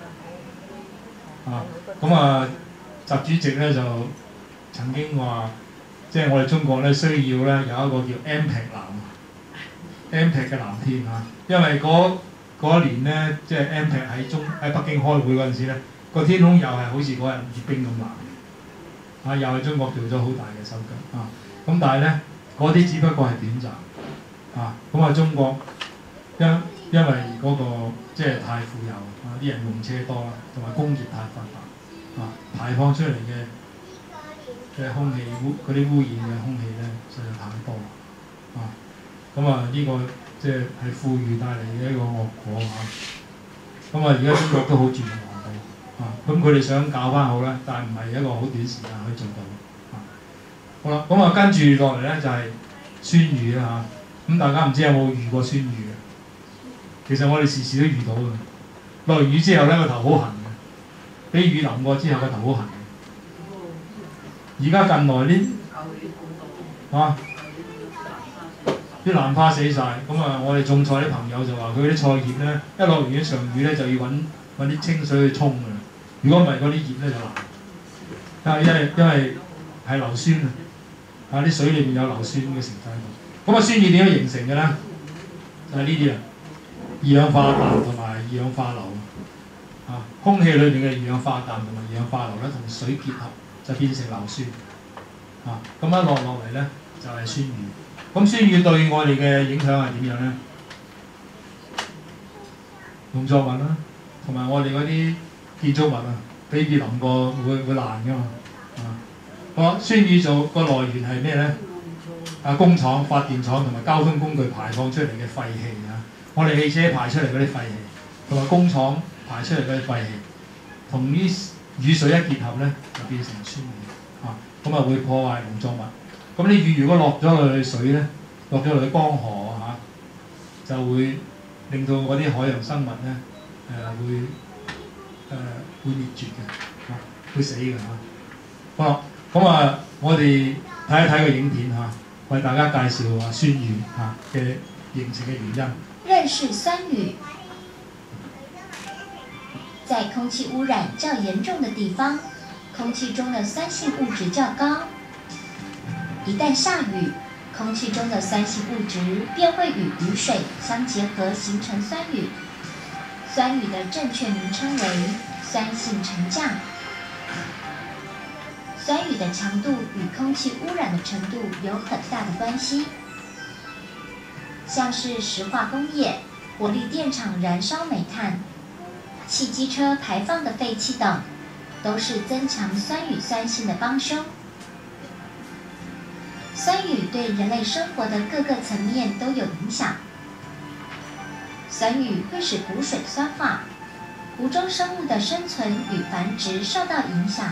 習主席咧就曾經話。即係我哋中國咧需要咧有一個叫 MPEC 藍嘅藍天因為嗰一年咧即係 MPEC 喺北京開會嗰陣時咧，個天空又係好似嗰日閱兵咁藍又係中國做咗好大嘅手腳咁但係咧嗰啲只不過係短暫中國因為嗰個即係太富有啲人用車多啦，同埋工業太發達排放出嚟嘅空氣嗰啲污染嘅空氣咧實在太多呢個即係富裕帶嚟嘅一個惡果而家中國都好注重環保佢哋想搞翻好咧，但係唔係一個好短時間可以做到好啦，跟住落嚟咧就係酸雨啦大家唔知有冇遇過酸雨其實我哋時時都遇到嘅。落完雨之後咧個頭好痕嘅，俾雨淋過之後個頭好痕。而家近來啲啲蘭花死晒，我哋種菜啲朋友就話佢啲菜葉咧一落完一場雨咧就要揾啲清水去沖㗎啦，如果唔係嗰啲葉咧就爛。因為喺係硫酸啊！啲水裏面有硫酸嘅成分喺度。咁啊，酸雨點樣形成嘅咧？就係呢啲啊，二氧化氮同埋二氧化硫啊。空氣裏面嘅二氧化氮同埋二氧化硫咧，同水結合就變成硫酸啊。咁一落嚟咧就係酸雨。咁酸雨對我哋嘅影響係點樣咧？農作物啦，同埋我哋嗰啲建築物啊，俾雨淋過會爛噶嘛。好，酸雨做個來源係咩咧？工廠、發電廠同埋交通工具排放出嚟嘅廢氣啊！我哋汽車排出嚟嗰啲廢氣，同埋工廠排出嚟嗰啲廢氣，同啲雨水一結合咧，就變成酸雨啊！咁啊會破壞農作物。咁啲雨如果落咗落去水咧，落咗落去江河就會令到嗰啲海洋生物咧會滅絕嘅會死嘅好，咁我哋睇一睇個影片為大家介紹酸雨嘅形成嘅原因。 認識酸雨，在空氣污染較嚴重的地方，空氣中的酸性物質較高。一旦下雨，空氣中的酸性物質便會與雨水相結合，形成酸雨。酸雨的正確名稱為酸性沉降。酸雨的強度與空氣污染的程度有很大的關係。像是石化工業、火力電廠燃燒煤炭、汽機車排放的廢氣等，都是增強酸雨酸性的幫兇。酸雨對人類生活的各個層面都有影響。酸雨會使湖水酸化，湖中生物的生存與繁殖受到影響。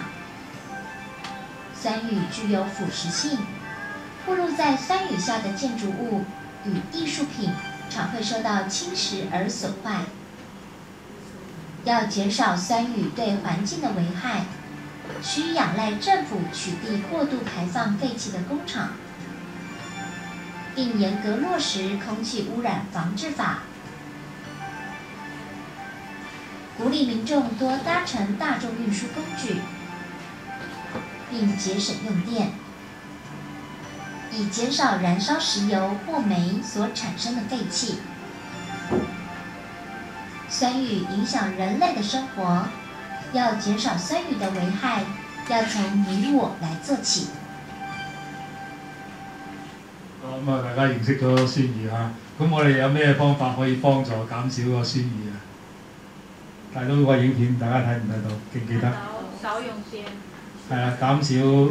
酸雨具有腐蝕性，暴露在酸雨下的建築物與藝術品常會受到侵蝕而損壞。要減少酸雨對環境的危害，需仰賴政府取締過度排放廢氣的工廠，並嚴格落實空氣污染防治法，鼓勵民眾多搭乘大眾運輸工具，並節省用電，以減少燃燒石油或煤所產生的廢氣。酸雨影響人類的生活，要減少酸雨的危害，要從你我來做起。 大家認識咗酸雨咁我哋有咩方法可以幫助減少個酸雨睇到個影片，大家睇唔睇到？記唔記得？ 少用先。 係啊，減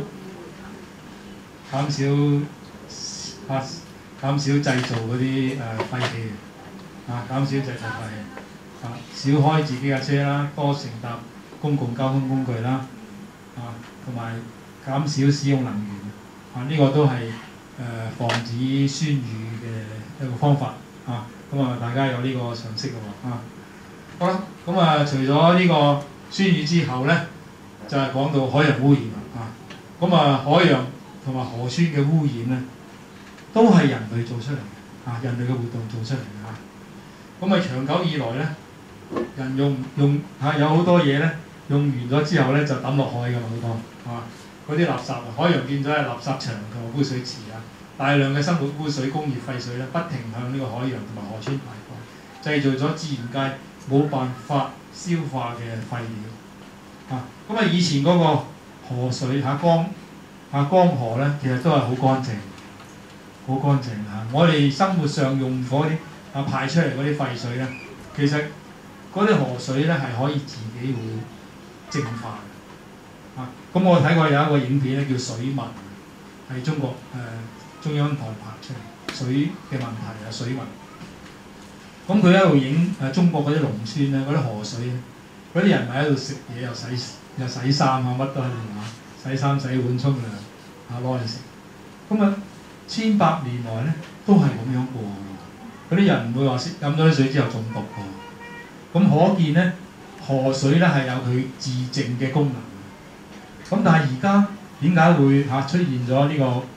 少製造嗰啲廢氣減少製造廢氣少開自己嘅車啦，多乘搭公共交通工具啦同埋減少使用能源呢個都係防止酸雨嘅一個方法大家有呢個常識嘅喎好啦，除咗呢個酸雨之後咧，就係講到海洋污染海洋同埋河川嘅污染咧，都係人類做出嚟嘅人類嘅活動做出嚟嘅長久以來咧，人用有好多嘢咧，用完咗之後咧就抌落海㗎嘛好多嗰啲垃圾海洋變咗係垃圾場同埋污水池大量嘅生活污水、工業廢水咧，不停向呢個海洋同埋河川排放，製造咗自然界冇辦法消化嘅廢料以前嗰個河水江河咧，其實都係好乾淨，好乾淨我哋生活上用嗰啲排出嚟嗰啲廢水咧，其實嗰啲河水咧係可以自己會淨化嘅我睇過有一個影片咧叫水文，係中國中央台拍出嚟水嘅問題水文。佢喺度影中國嗰啲農村咧，嗰啲河水，嗰啲人咪喺度食嘢又洗衫乜都喺度洗衫、洗碗、沖涼攞嚟食。千百年來咧都係咁樣過嘅。嗰啲人唔會話飲咗啲水之後中毒嘅。可見咧河水咧係有佢自淨嘅功能。但係而家點解會出現咗呢個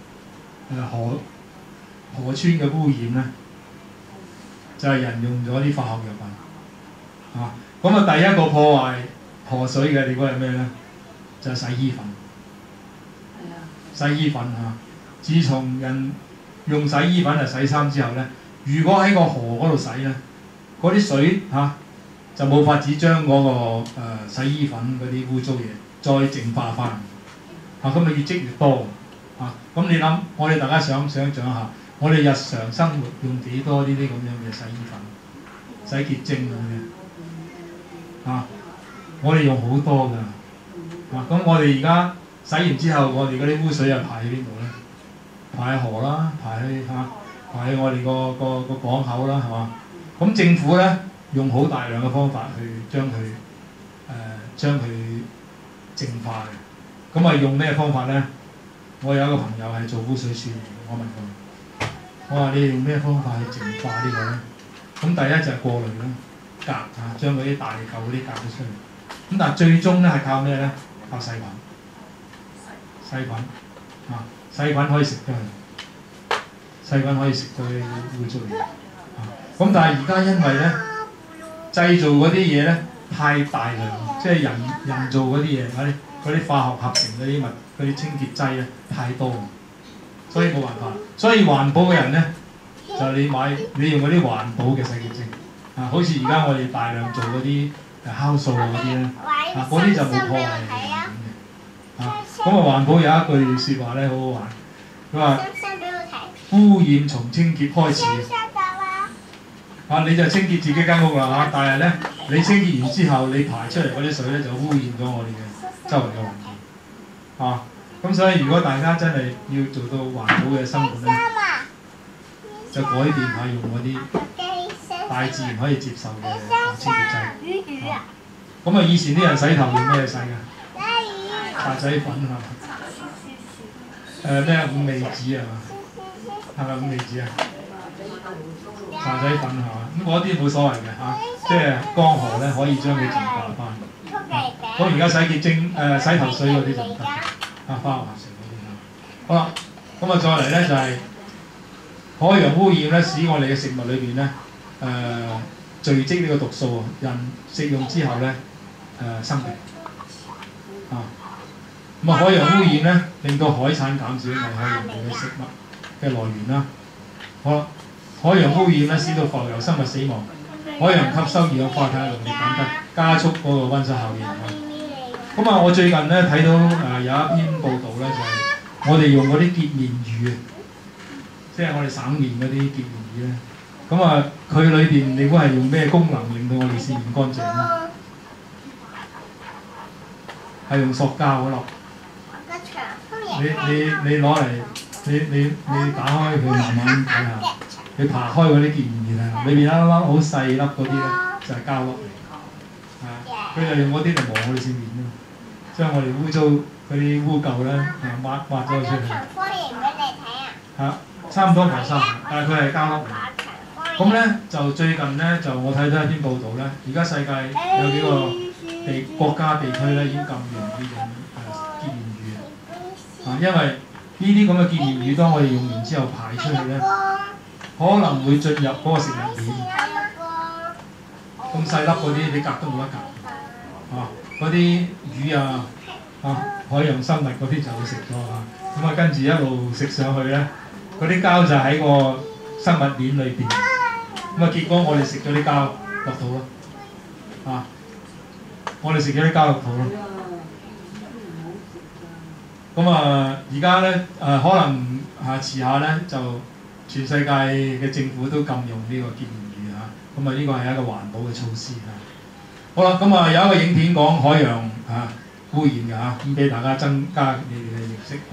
河川嘅污染咧？就係人用咗啲化學藥品第一個破壞河水嘅，你估係咩咧？就係洗衣粉。 洗衣粉嚇。自從人用洗衣粉嚟洗衫之後咧，如果喺個河嗰度洗咧，嗰啲水就冇法子將嗰個洗衣粉嗰啲污糟嘢再淨化翻咁咪越積越多咁你諗，我哋大家想像下，我哋日常生活用幾多呢啲咁樣嘅洗衣粉、洗潔精咁嘅我哋用好多㗎咁我哋而家洗完之後，我哋嗰啲污水又排去邊度咧？排去河啦，排去我哋個港口啦，係嘛？咁政府咧用好大量嘅方法去將佢淨化嘅。咁用咩方法咧？我有一個朋友係做污水處理，我問佢，我話你哋用咩方法去淨化呢個咧？咁第一就係過濾啦，隔將嗰啲大嚿嗰啲隔咗出嚟。咁但係最終咧係靠咩咧？靠細菌。細菌細菌可以食咗佢，細菌可以食到啲污糟嘢咁但係而家因為咧製造嗰啲嘢咧太大量，即係人造嗰啲嘢嗰啲化學合成嗰啲嗰啲清潔劑咧太多，所以冇辦法。所以環保嘅人咧就你用嗰啲環保嘅洗潔精好似而家我哋大量做嗰啲酵素嗰啲咧嗰啲就冇破壞咁環保有一句説話咧好好玩，佢話污染從清潔開始你就清潔自己間屋啦但係咧你清潔完之後，你排出嚟嗰啲水咧就污染咗我哋嘅周圍嘅環境咁所以如果大家真係要做到環保嘅生活咧，就改變下用嗰啲大自然可以接受嘅清潔劑咁以前啲人洗頭用咩洗㗎？茶仔粉咩五味子係咪五味子茶仔粉咁嗰啲冇所謂嘅即係江河咧可以將佢淨化翻咁而家洗潔精洗頭水嗰啲就唔得花華水嗰啲好啦，咁再嚟咧就係海洋污染咧，使我哋嘅食物裏邊咧聚積呢個毒素人食用之後咧生病海洋污染咧，令到海產減少，危害人類嘅食物嘅來源啦。好啦，海洋污染咧，使到浮游生物死亡，海洋吸收二氧化碳能力減低，加速嗰個溫室效應咁我最近咧睇到有一篇報道咧，就係我哋用嗰啲潔面魚即係我哋省面嗰啲潔面魚咧。佢裏邊你估係用咩功能令到我哋洗面乾淨咧？係用塑膠嗰粒。你攞嚟，你打開佢慢慢睇下，你爬開嗰啲潔面魚裏邊一粒粒好細粒嗰啲咧，就係膠粒嚟。佢就用嗰啲嚟磨我哋洗面啫嘛，將我哋污糟嗰啲污垢咧抹咗佢出嚟。差唔多埋晒，但係佢係膠粒嚟。咁咧就最近咧就我睇到一篇報道咧，而家世界有幾個國家地區咧已經禁用呢種潔面魚因為呢啲咁嘅潔面魚，當我哋用完之後排出去咧，可能會進入嗰個食物鏈。咁細粒嗰啲你夾都冇得夾嗰啲魚海洋生物嗰啲就會食咗跟住一路食上去咧，嗰啲膠就喺個生物鏈裏邊。結果我哋食咗啲膠落肚咯我哋食咗啲膠落肚咯。而家咧可能遲下咧就全世界嘅政府都禁用呢個潔面魚呢個係一個環保嘅措施好啦，有一個影片講海洋污染嘅咁俾大家增加你哋嘅認識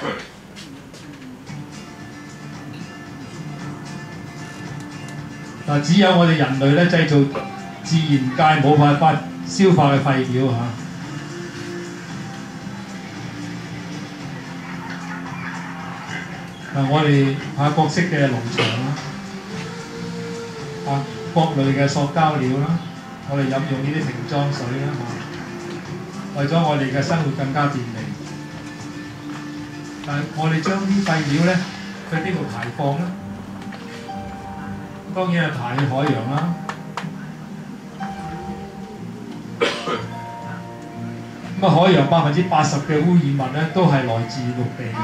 只有我哋人類咧製造自然界冇辦法消化嘅廢料我哋各式嘅農場啦，各類嘅塑膠料啦，我哋飲用呢啲瓶裝水啦為咗我哋嘅生活更加便利，但係我哋將啲廢料咧去邊度排放咧？當然係排去海洋啦。 咁海洋80%嘅污染物咧都係來自陸地嘅。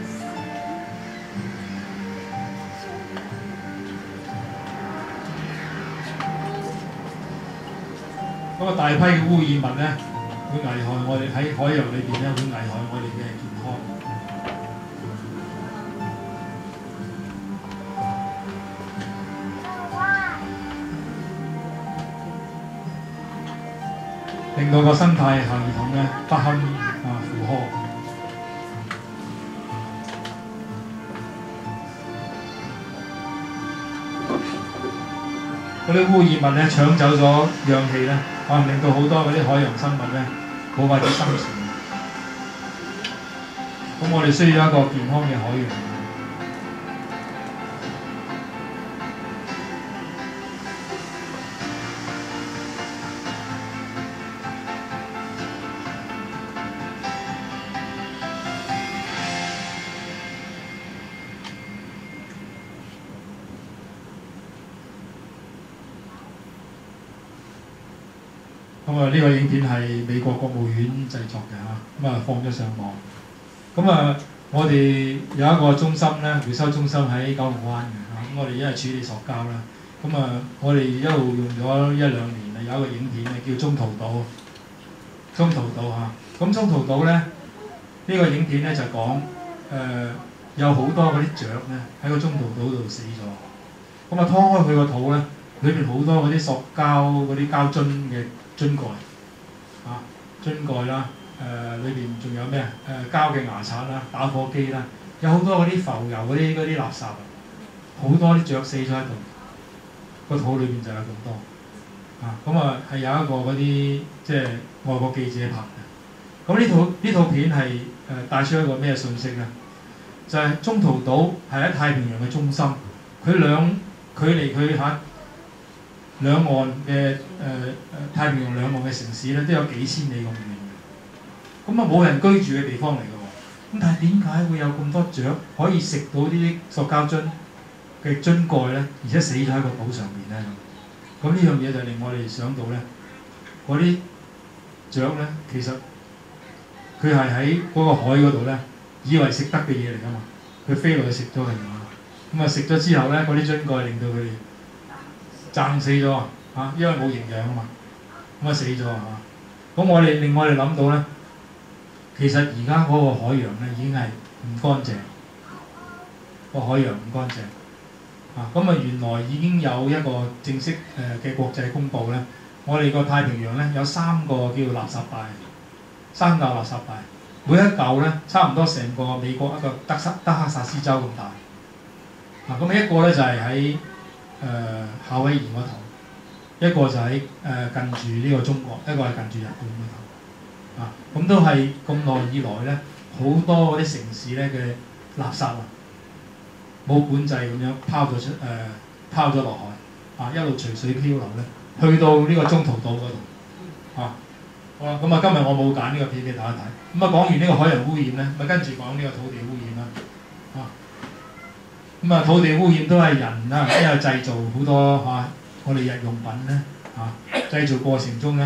咁啊，大批嘅污染物咧，會危害我哋喺海洋裏邊咧，會危害我哋嘅健康。令到個生態系統咧不堪負荷。嗰啲污染物咧搶走咗氧氣咧，可能令到好多嗰啲海洋生物咧冇法子生存。咁我哋需要一個健康嘅海洋。咁啊，呢個影片係美國國務院製作嘅嚇，咁啊放咗上網。咁啊，我哋有一個中心咧，回收中心喺九龍灣嘅嚇。咁我哋因為處理塑膠啦，咁啊，我哋一路用咗1-2年啊，有一個影片咧叫中途島。中途島嚇，咁中途島咧呢個影片咧就講有好多嗰啲雀咧喺個中途島度死咗。咁啊，劏開佢個肚咧，裏邊好多嗰啲塑膠嗰啲膠樽嘅樽蓋，樽蓋啦，裏邊仲有咩膠嘅牙刷啦、打火機啦，有好多嗰啲浮油嗰啲垃圾啊，好多啲雀死咗喺度，個肚裏邊就有咁多。咁啊係有一個嗰啲即係外國記者拍嘅。咁呢套片係帶出一個咩信息咧？就係中途島係喺太平洋嘅中心，佢距離佢兩岸嘅太平洋兩岸嘅城市咧，都有幾千里咁遠嘅。咁啊冇人居住嘅地方嚟嘅喎。咁但係點解會有咁多雀可以食到呢啲塑膠樽嘅樽蓋咧，而且死咗喺個島上邊咧？咁呢樣嘢就令我哋想到咧，嗰啲雀咧其實佢係喺嗰個海嗰度咧，以為食得嘅嘢嚟㗎嘛，佢飛落去食咗佢嘛。咁啊食咗之後咧，嗰啲樽蓋令到佢哋掙死咗因為冇營養啊嘛，咁啊死咗咁令我哋諗到咧，其實而家嗰個海洋咧已經係唔乾淨，個海洋唔乾淨咁啊原來已經有一個正式嘅國際公佈咧，我哋個太平洋咧有3個叫垃圾帶，3嚿垃圾帶，每一嚿咧差唔多成個美國一個德克薩斯州咁大。咁一個咧就係喺夏威夷嗰頭，一個就喺近住呢個中國，一個係近住日本嗰頭。咁都係咁耐以來咧，好多嗰啲城市咧嘅垃圾冇管制咁樣拋咗落海，一路隨水漂流咧，去到呢個中途島嗰度。好啦，咁啊今日我冇揀呢個片俾大家睇。咁啊講完呢個海洋污染咧，咪跟住講呢個土地污染啦。咁啊土地污染都係人啦，因為製造好多我哋日用品咧製造過程中咧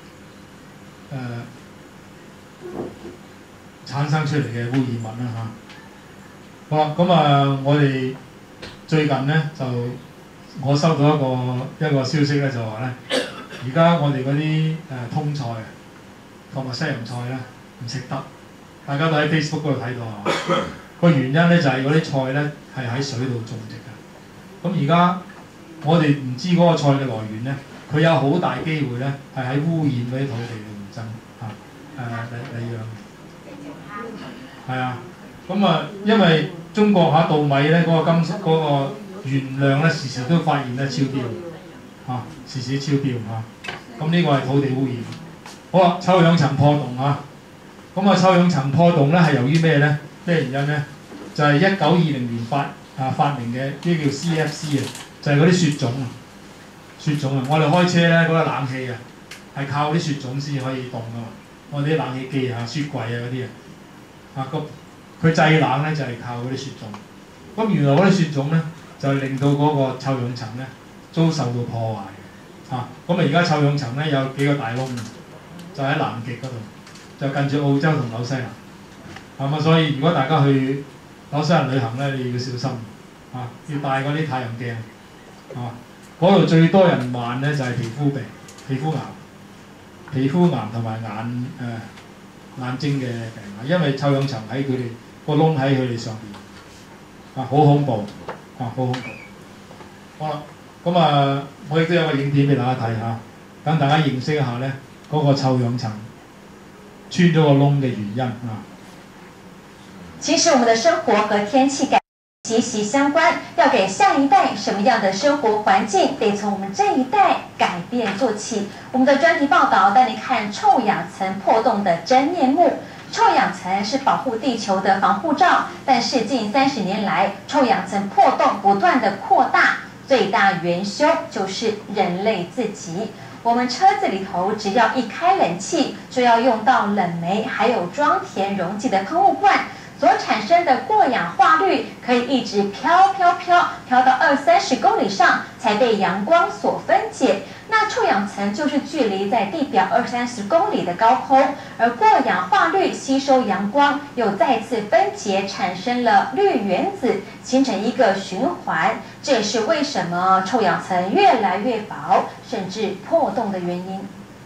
產生出嚟嘅污染物啦好啦，咁啊我哋最近咧就我收到一個消息咧，就話咧而家我哋嗰啲通菜同埋西洋菜咧唔食得，大家都喺 Facebook 嗰度睇到個原因咧就係嗰啲菜咧係喺水度種植嘅。咁而家我哋唔知嗰個菜嘅來源咧，佢有好大機會咧係喺污染嗰啲土地度嚟養。係啊，咁啊因為中國稻米咧嗰個原量咧時時都發現咧超標時時超標咁呢個係土地污染。好啦，臭氧層破洞咁啊臭氧層破洞咧係由於咩咧？咩原因咧？就係1920年發明嘅呢叫 CFC 就係嗰啲雪種雪種我哋開車咧嗰個冷氣係靠啲雪種先可以凍噶嘛。我哋啲冷氣機雪櫃嗰啲佢製冷咧就係靠嗰啲雪種。咁原來嗰啲雪種咧就係令到嗰個臭氧層咧遭受到破壞嘅咁而家臭氧層咧有幾個大窿，就喺南極嗰度就近住澳洲同紐西蘭，咁啊，所以如果大家去紐西蘭旅行咧，你要小心啊，要戴嗰啲太陽鏡啊。嗰度最多人患咧就係皮膚病、皮膚癌同埋眼睛嘅病啊，因為臭氧層喺佢哋個窿喺佢哋上邊啊，好恐怖啊，好恐怖。好啦，咁啊，我亦都有個影片俾大家睇下，等大家認識一下咧嗰個臭氧層穿咗個窿嘅原因啊。 其實我們的生活和天氣感息息相關，要給下一代什麼樣的生活環境，得從我們這一代改變做起。我們的專題報道帶你看臭氧層破洞的真面目。臭氧層是保護地球的防護罩，但是近30年來，臭氧層破洞不斷的擴大，最大元兇就是人類自己。我們車子裡頭只要一開冷氣，就要用到冷媒，還有裝填溶劑的噴霧罐。所產生的過氧化氯可以一直飄到20-30公里上，才被陽光所分解。那臭氧層就是距離在地表20-30公里的高空，而過氧化氯吸收陽光，又再次分解，產生了氯原子，形成一個循環。這也是為什麼臭氧層越來越薄，甚至破洞的原因。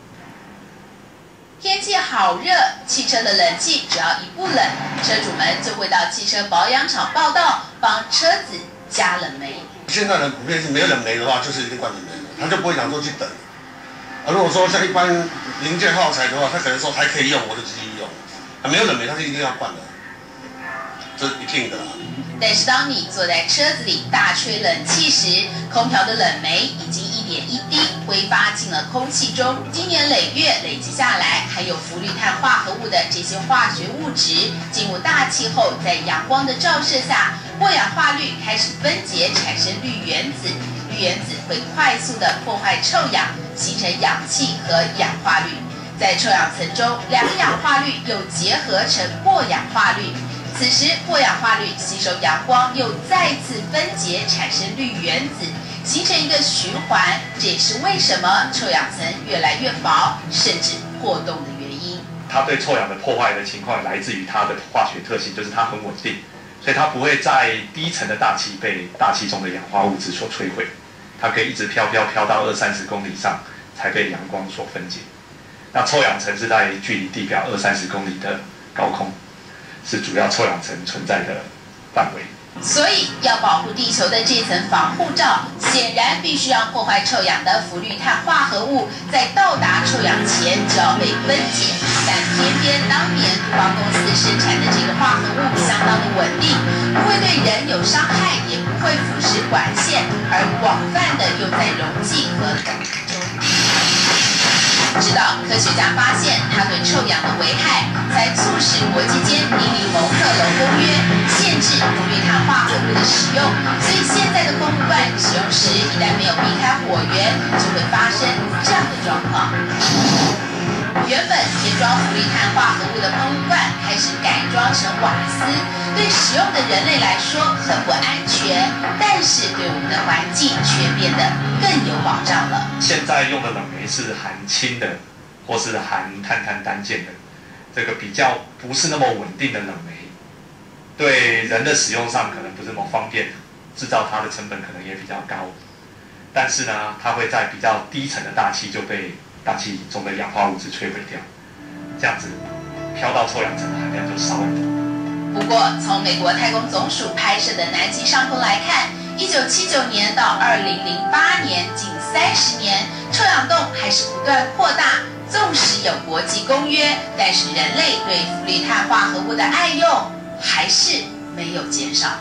天氣好熱，汽車的冷氣只要一不冷，車主們就會到汽車保養廠報到，幫車子加冷媒。 現在人普遍是沒有冷媒的話，就是一定換冷媒了，他就不會想說去等。如果說像一般零件耗材的話，他可能說還可以用，我就直接用。沒有冷媒，他是一定要換的，這是一定的。 但是當你坐在車子裡大吹冷氣時，空調的冷媒已經一點一滴揮發進了空氣中，經年累月累積下來，含有氟氯碳化合物的這些化學物質進入大氣後，在陽光的照射下，過氧化氯開始分解，產生氯原子。氯原子會快速地破壞臭氧，形成氧氣和氧化氯。在臭氧層中，兩氧化氯又結合成過氧化氯。此時，過氧化氯吸收陽光，又再次分解，產生氯原子，形成一個循環。這也是為什麼臭氧層越來越薄，甚至破洞的原因。 它對臭氧的破壞的情況來自於它的化學特性，就是它很穩定，所以它不會在低層的大氣被大氣中的氧化物質所摧毀，它可以一直飄到20-30公里上才被陽光所分解。那臭氧層是在距離地表20-30公里的高空，是主要臭氧層存在的範圍。 所以要保護地球的這層防護罩，顯然必須讓破壞臭氧的氟氯碳化合物在到達臭氧前就要被分解。但偏偏當年杜邦公司生產的這個化合物相當的穩定，不會對人有傷害，也不會腐蝕管線，而廣泛的用在溶劑和冷媒中。直到科學家發現它對臭氧的危害，才促使國際間訂立蒙特婁公約，限制氟氯碳化合物的使用。所以現在的空污罐使用時，一旦沒有避開火源，就會發生這樣的狀況。原本填裝氟氯碳化合物的噴霧罐開始改裝成瓦斯，對使用的人類來說很不安全，但是對我們的環境卻變得更有保障了。 現在用的冷媒是含氫的，或是含碳單鍵的，這個比較不是那麼穩定的冷媒，對人的使用上可能不是那麼方便，製造它的成本可能也比較高。但是呢，它會在比較低層的大氣就被大氣中的氧化物質摧毀掉，這樣子飄到臭氧層的含量就少很多。 不過，從美國太空總署拍攝的南極上空來看，1979年到2008年近30年，臭氧洞還是不斷擴大。縱使有國際公約，但是人類對氟氯碳化合物的愛用還是沒有減少。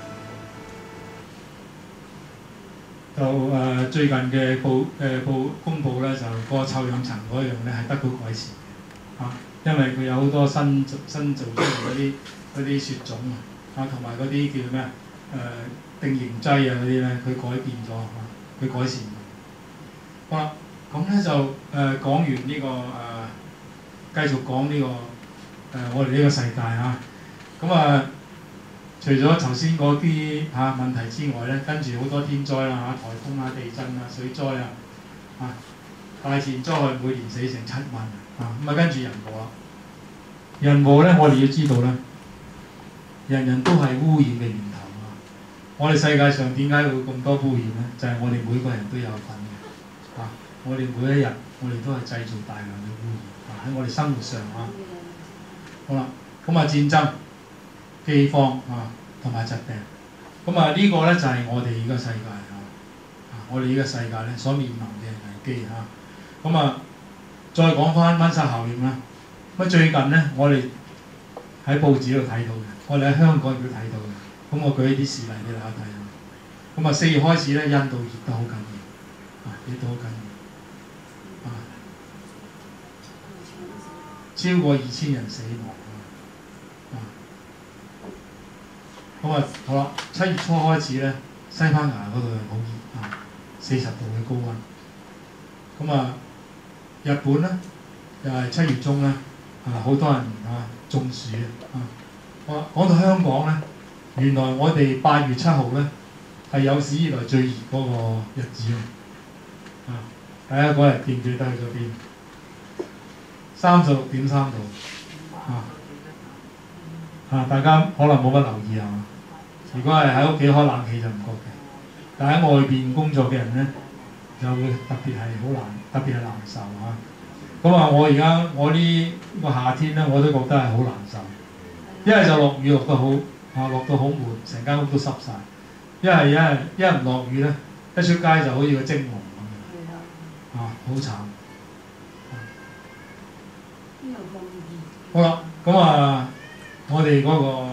就最近嘅公佈咧，就個臭氧層嗰樣咧係得到改善嘅，因為佢有好多新做出嚟嗰啲雪種同埋嗰啲叫咩定型劑嗰啲咧，佢改變咗佢改善。好啦，咁咧就講完呢個繼續講呢個我哋呢個世界咁除咗頭先嗰啲問題之外咧，跟住好多天災啦颱風地震水災大自然災害每年死成7萬跟住人禍啦。 人禍咧，我哋要知道咧，人人都係污染嘅源頭啊！我哋世界上點解會咁多污染咧？就係、我哋每個人都有份嘅啊！我哋每一日，我哋都係製造大量嘅污染啊！喺我哋生活上啊，好啦，咁啊戰爭、饑荒啊，同埋疾病，咁啊呢個咧就係我哋呢個世界啊！我哋呢個世界咧所面臨嘅危機啊！咁啊，再講翻溫室效應啦。咁最近咧，我哋喺報紙度睇到嘅，我哋喺香港亦都睇到嘅。咁我舉啲事例俾大家睇下。咁啊，4月開始咧，印度熱得好緊要，熱得好緊要，超過2000人死亡咁啊，好啦，7月初開始咧，西班牙嗰度係好熱40度嘅高溫。咁啊，日本咧又係7月中咧。好多人中暑講到香港咧，原來我哋8月7號咧係有史以來最熱嗰個日子大家嗰日記唔記得去咗邊？36.3度大家可能冇乜留意啊。如果係喺屋企開冷氣就唔覺嘅，但喺外邊工作嘅人咧，就會特別係難受啊。咁啊！我呢個夏天咧，我都覺得係好難受。一係就落雨落得好落到好悶，成間屋都濕晒；一係唔落雨咧，一出街就好似個蒸籠咁好慘。好啦，咁啊，我哋嗰個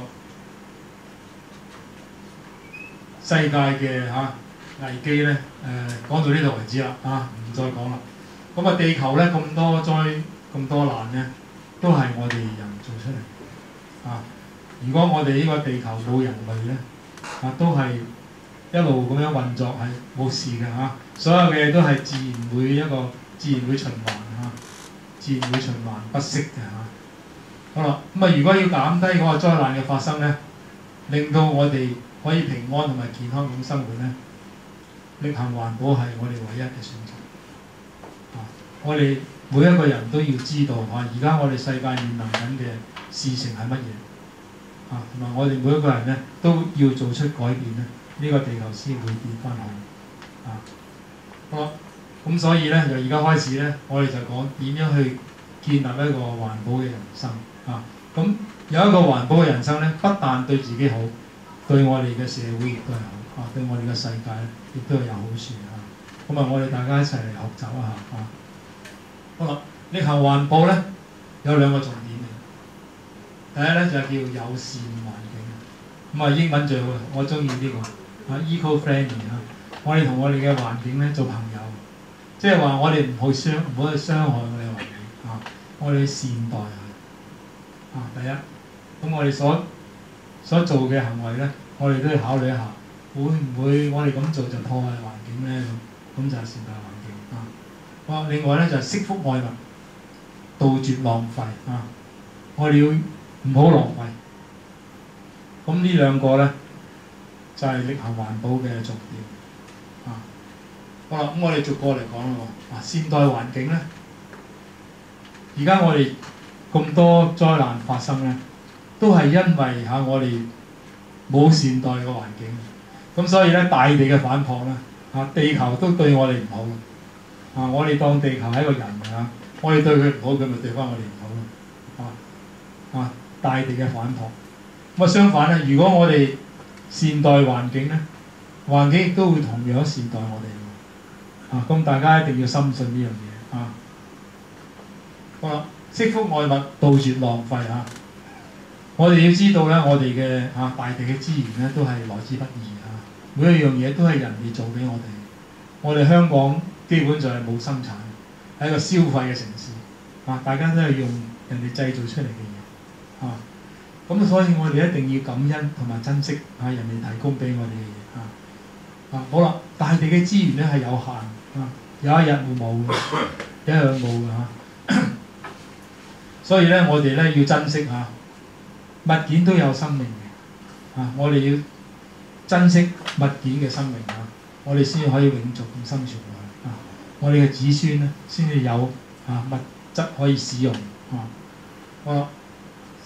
世界嘅危機咧，講到呢度為止啦，唔再講啦。咁啊，地球咧咁多災咁多難咧，都係我哋人做出嚟如果我哋呢個地球冇人類咧，都係一路咁樣運作係冇事嘅所有嘅嘢都係自然會循環自然會循環不息嘅好啦，咁啊，如果要減低嗰個災難嘅發生咧，令到我哋可以平安同埋健康咁生活咧，力行環保係我哋唯一嘅選擇。我哋每一個人都要知道而家我哋世界面臨緊嘅事情係乜嘢同埋我哋每一個人咧都要做出改變咧，呢個地球先會變翻好好啦，咁所以咧由而家開始咧，我哋就講點樣去建立一個環保嘅人生咁有一個環保嘅人生咧，不但對自己好，對我哋嘅社會亦都係好對我哋嘅世界咧亦都係有好處咁啊，我哋大家一齊嚟學習一下好啦，力行環保咧有2個重點嘅。第一咧就係叫友善環境，英文最好，我中意呢個eco-friendly 我哋同我哋嘅環境咧做朋友，即係話我哋唔好去傷害我哋嘅環境我哋去善待佢第一，咁我哋所做嘅行為咧，我哋都要考慮一下，會唔會我哋咁做就破壞環境咧？咁就係善待環境另外咧就係惜福愛物，杜絕浪費我哋要唔好浪費。咁呢2個咧就係力行環保嘅重點好啦，咁我哋逐個嚟講咯善待環境咧，而家我哋咁多災難發生咧，都係因為我哋冇善待個環境，咁所以咧大地嘅反撲咧地球都對我哋唔好。我哋當地球係一個人我哋對佢唔好，佢咪對翻我哋唔好大地嘅反撲。相反咧，如果我哋善待環境咧，環境亦都會同樣善待我哋咁大家一定要深信呢樣嘢好啦，惜福愛物，杜絕浪費我哋要知道咧，我哋嘅大地嘅資源咧都係來之不易每一樣嘢都係人哋做俾我哋。我哋香港基本上係冇生產，係一個消費嘅城市大家都係用人哋製造出嚟嘅嘢咁所以我哋一定要感恩同埋珍惜人哋提供俾我哋嘅嘢好啦，大地嘅資源咧係有限有一日會冇嘅，一樣冇嘅所以咧我哋咧要珍惜物件都有生命嘅我哋要珍惜物件嘅生命我哋先可以永續咁生存落去我哋嘅子孫咧先至有物質可以使用好啦，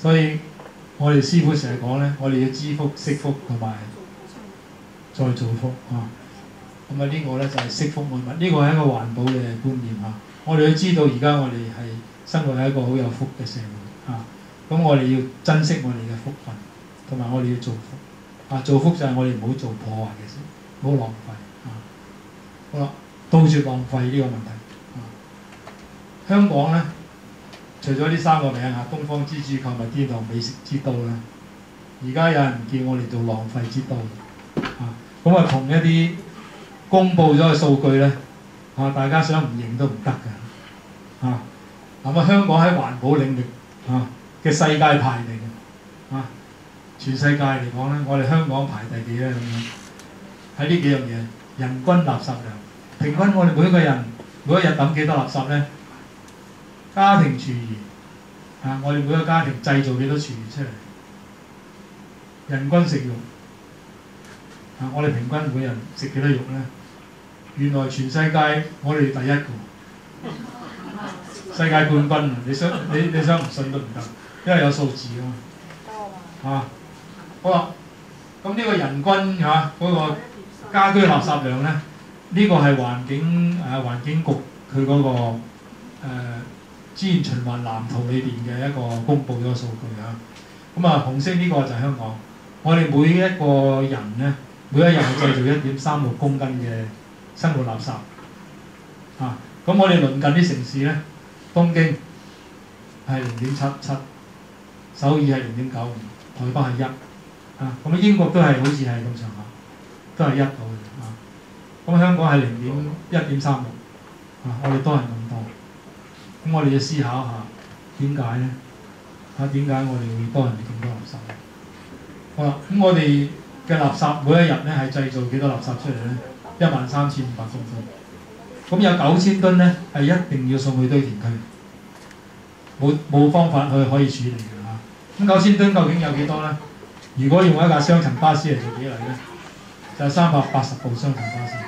所以我哋師傅成日講咧，我哋要知福、惜福同埋再造福啊。咁啊，呢個咧就係惜福愛物，呢個係一個環保嘅觀念啊。我哋要知道而家我哋係生活喺一個好有福嘅社會啊。咁我哋要珍惜我哋嘅福分，同埋我哋要造福啊。造福就係我哋唔好做破壞嘅事，唔好浪費啊。好啦，杜絕浪費呢個問題啊。香港咧，除咗呢3個名啊，東方之珠、購物天堂、美食之都啦，而家有人叫我哋做浪費之都啊。咁啊，同一啲公佈咗嘅數據咧，啊，大家想唔認都唔得㗎啊。咁啊，香港喺環保領域啊嘅世界排名啊，全世界嚟講咧，我哋香港排第幾咧咁樣？喺呢幾樣嘢，人均垃圾量，平均我哋每一個人每一日抌幾多垃圾咧？家庭廚餘啊，我哋每個家庭製造幾多廚餘出嚟？人均食肉啊，我哋平均每人食幾多肉咧？原來全世界我哋第一個世界冠軍啊！你想唔信都唔得，因為有數字啊嘛。啊，好啦，咁呢個人均嗰個家居垃圾量咧，呢個係環境局佢嗰個資源循環藍圖裏邊嘅一個公佈咗個數據啊。咁啊，紅色呢個就係香港，我哋每一個人咧，每一日係製造1.36公斤嘅生活垃圾啊。咁我哋鄰近啲城市咧，東京係0.77，首爾係0.95，台北係1啊。咁英國都係好似係咁上下，都係1度嘅啊。咁香港係1.36啊，我哋都係咁多。咁我哋要思考下點解咧？點解我哋會多人哋咁多垃圾？好啦，咁我哋嘅垃圾每一日咧係製造幾多垃圾出嚟咧？13500公噸。咁有9000噸咧係一定要送去堆填區，冇方法可以處理嘅嚇。咁9000噸究竟有幾多咧？如果用一架雙層巴士嚟做比例咧，就係380部雙層巴士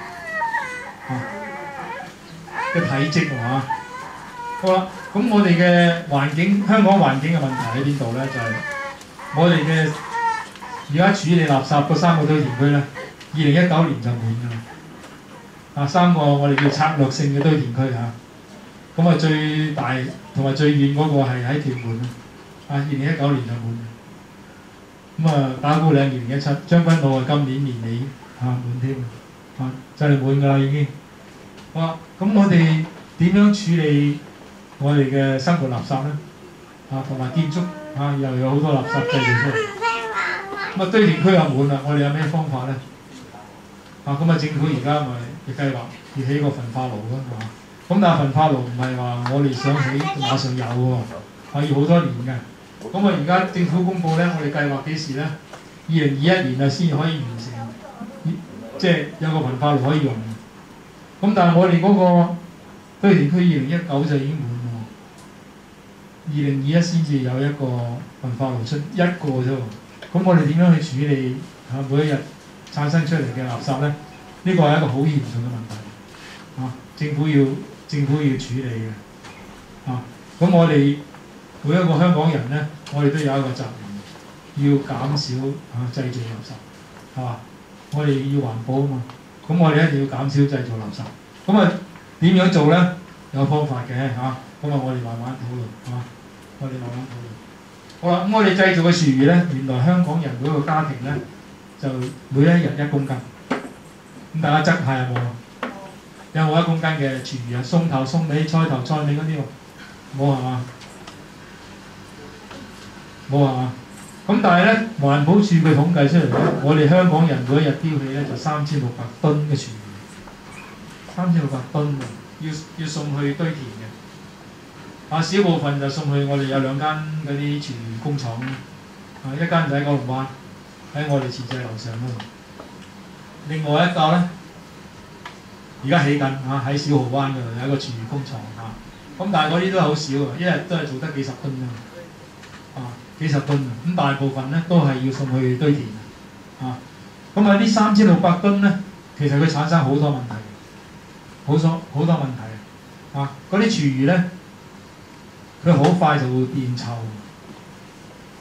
嘅體積喎。好啦，咁我哋嘅環境，香港環境嘅問題喺邊度咧？就係我哋嘅而家處理垃圾嗰3個堆填區咧，2019年就滿㗎啦。3個我哋叫策略性嘅堆填區嚇，咁啊最大同埋最遠嗰個係喺屯門2019年就滿。咁啊打鼓嶺2017，將軍澳今年年尾滿添就嚟滿㗎啦已經。好啦，咁我哋點樣處理我哋嘅生活垃圾咧？同埋建築又有好多垃圾製造出嚟。咁啊堆填區又滿啦，我哋有咩方法咧？咁啊政府而家咪計劃要起個焚化爐咯，係嘛？咁但係焚化爐唔係話我哋想起馬上有喎，要好多年嘅。咁啊而家政府公佈咧，我哋計劃幾時咧？2021年先至可以完成，即係有個焚化爐可以用。咁但係我哋嗰個堆填區2019就已經滿喎，2021先至有一個焚化爐出一個啫喎。咁我哋點樣去處理每一日產生出嚟嘅垃圾咧？呢個係一個好嚴重嘅問題政府要處理嘅咁我哋每一個香港人咧，我哋都有一個責任，要減少製造垃圾，係嘛？我哋要環保啊嘛，咁我哋一定要減少製造垃圾。咁啊點樣做咧？有方法嘅咁啊我哋慢慢討論我哋慢慢討論。好啦，咁我哋製造嘅廚餘咧，原來香港人每個家庭咧就每一日1公斤。咁大家執下有冇啊？有冇1公斤嘅廚餘啊？餸頭餸尾、菜頭菜尾嗰啲喎，冇係嘛？冇係嘛？咁但係咧，環保署佢統計出嚟咧，我哋香港人每一日丟棄咧就3600噸嘅廚餘，3600噸要送去堆填嘅。少部分就送去我哋有2間嗰啲廚餘工廠，一間就喺九龍灣，喺我哋前制樓上嗰度。另外一個咧，而家起緊喺小蠔灣嗰度有一個廚餘工廠咁但係嗰啲都係好少一日都係做得幾十噸啫幾十噸咁大部分咧都係要送去堆填咁呢3600噸咧，其實佢產生好多問題，好多問題嗰啲廚餘咧，佢好快就會變臭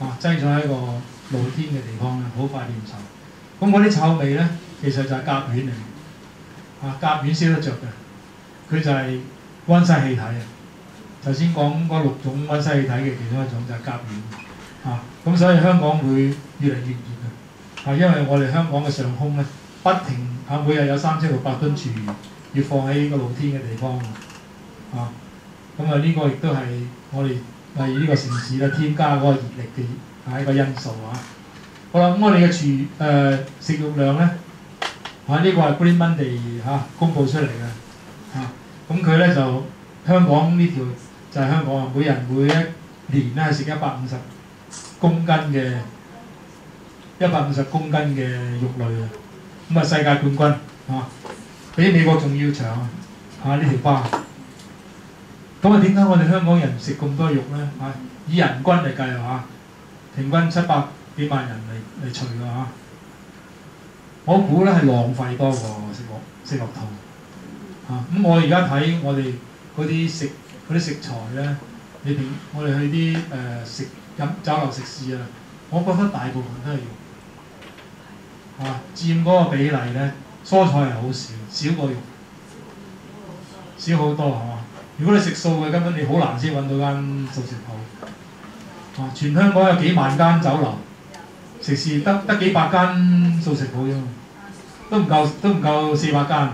擠咗喺個露天嘅地方咧，好快變臭。咁嗰啲臭味咧，其實就係甲烷嚟嘅，甲烷燒得着嘅，佢就係溫室氣體啊。頭先講嗰6種溫室氣體嘅其中一種就係甲烷，咁所以香港會越嚟越熱嘅，因為我哋香港嘅上空咧不停每日有3600噸廚餘要放喺個露天嘅地方，咁呢個亦都係我哋為呢個城市咧添加嗰個熱力嘅一個因素啊。好啦，咁我哋嘅食肉量咧，呢個係 Green Monday 公佈出嚟嘅，咁佢咧就香港呢條就係香港每人每一年咧係食150公斤嘅肉類啊，咁世界冠軍比美國仲要長呢條花。咁點解我哋香港人食咁多肉咧？以人均嚟計平均700幾萬人嚟除㗎我估咧係浪費多過食落肚咁我而家睇我哋嗰啲食材咧，裏邊我哋去啲酒樓食肆我覺得大部分都係肉佔嗰個比例咧，蔬菜係好少過肉，少好多如果你食素嘅，根本你好難先揾到間素食鋪全香港有幾萬間酒樓食肆，得幾百間素食鋪啫嘛，都唔夠400間，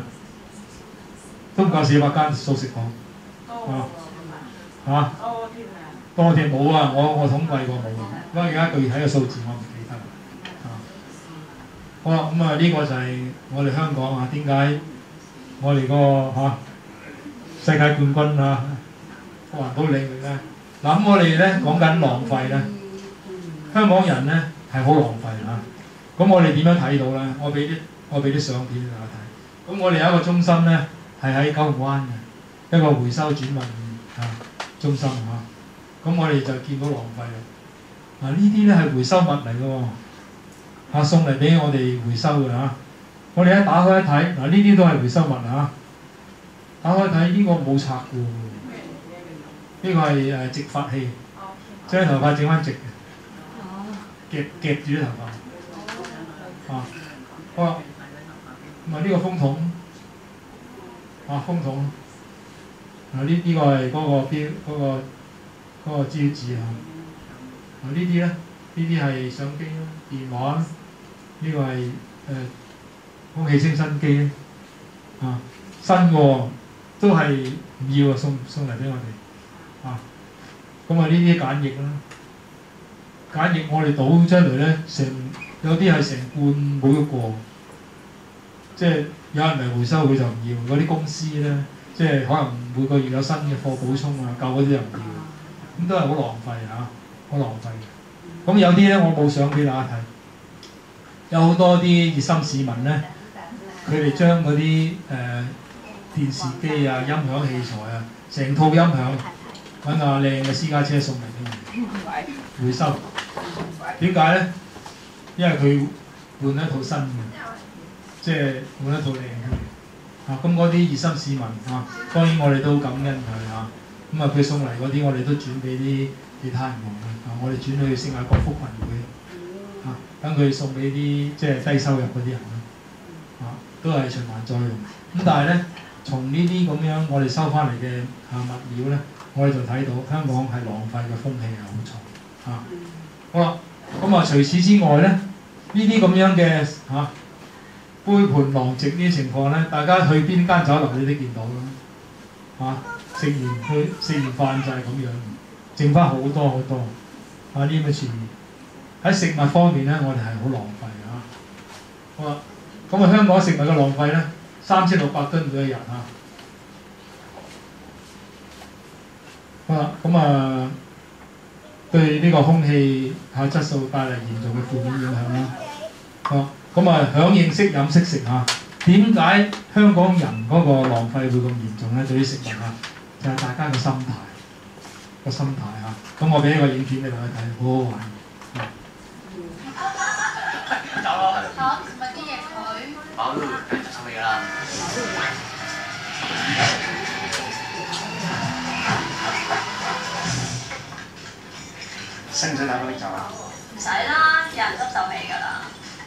素食鋪多啲冇我統計過冇不過而家具體嘅數字我唔記得好啦，咁呢個就係我哋香港點解我哋個世界冠軍環保領域咧？咁我哋咧講緊浪費咧，香港人咧係好浪費咁我哋點樣睇到咧？我俾啲相片大家睇。咁我哋有一個中心咧係喺九龍灣嘅一個回收轉運中心咁我哋就見到浪費啦。呢啲咧係回收物嚟嘅喎，送嚟俾我哋回收嘅我哋一打開一睇，呢啲都係回收物打開睇呢個冇拆嘅喎，呢個係直髮器，將頭髮整翻直嘅，夾住啲頭髮好啦，咁呢個風筒風筒呢個係嗰個標嗰個招紙呢啲咧，呢啲係相機啦、電話，呢個係空氣清新機新嘅都係唔要送嚟俾我哋咁呢啲梘液啦，梘液我哋倒出嚟咧，有啲係成罐冇喐過，即係有人嚟回收佢就唔要，嗰啲公司咧，即係可能每個月有新嘅貨補充舊嗰啲就唔要，咁都係好浪費好浪費嘅。咁有啲咧我冇相俾大家睇，有好多啲熱心市民咧，佢哋將嗰啲電視機音響器材成套音響揾個靚嘅私家車送嚟俾我回收。點解咧？因為佢換一套新嘅，即係換一套靚嘅。咁嗰啲熱心市民當然我哋都感恩佢佢送嚟嗰啲我哋都轉俾啲其他人用我哋轉去聖雅各福群會等佢送俾啲即係低收入嗰啲人都係循環再用。咁但係咧，從呢啲咁樣我哋收翻嚟嘅物料咧，我哋就睇到香港係浪費嘅風氣係好重好啦，咁除此之外咧，呢啲咁樣嘅杯盤狼藉呢啲情況咧，大家去邊間酒樓你都見到啦食完飯就係咁樣，剩翻好多好多呢啲咁嘅廚餘。喺食物方面咧，我哋係好浪費好啦，咁香港食物嘅浪費咧，3600噸每一日好啦，咁對呢個空氣質素帶嚟嚴重嘅負面影響啦。咁響應式飲識食點解香港人嗰個浪費會咁嚴重咧？對於食物就係大家嘅心態咁我俾一個影片俾大家睇，好好玩。 好，咪啲嘢佢。 好，繼續收尾啦。 使唔使打包拎走啊？ 唔使啦，有人執手尾㗎啦。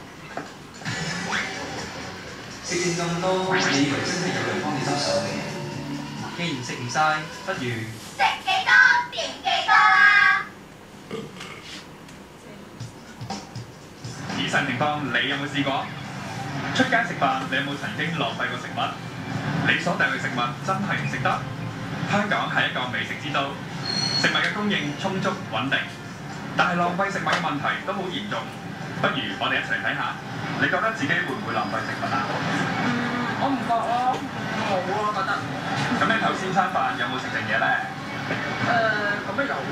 食完咁多，你以為真係有人幫你執手尾？既然食唔晒，不如食幾多掂幾多啦。 以上情況你有冇試過？出街食飯，你有冇曾經浪費過食物？你所帶嘅食物真係唔食得？香港係一個美食之都，食物嘅供應充足穩定，但係浪費食物嘅問題都好嚴重。不如我哋一齊嚟睇下，你覺得自己會唔會浪費食物啊？ 我唔覺咯，冇啊覺得。 咁你頭先餐飯有冇食剩嘢咧？ 咁啊有。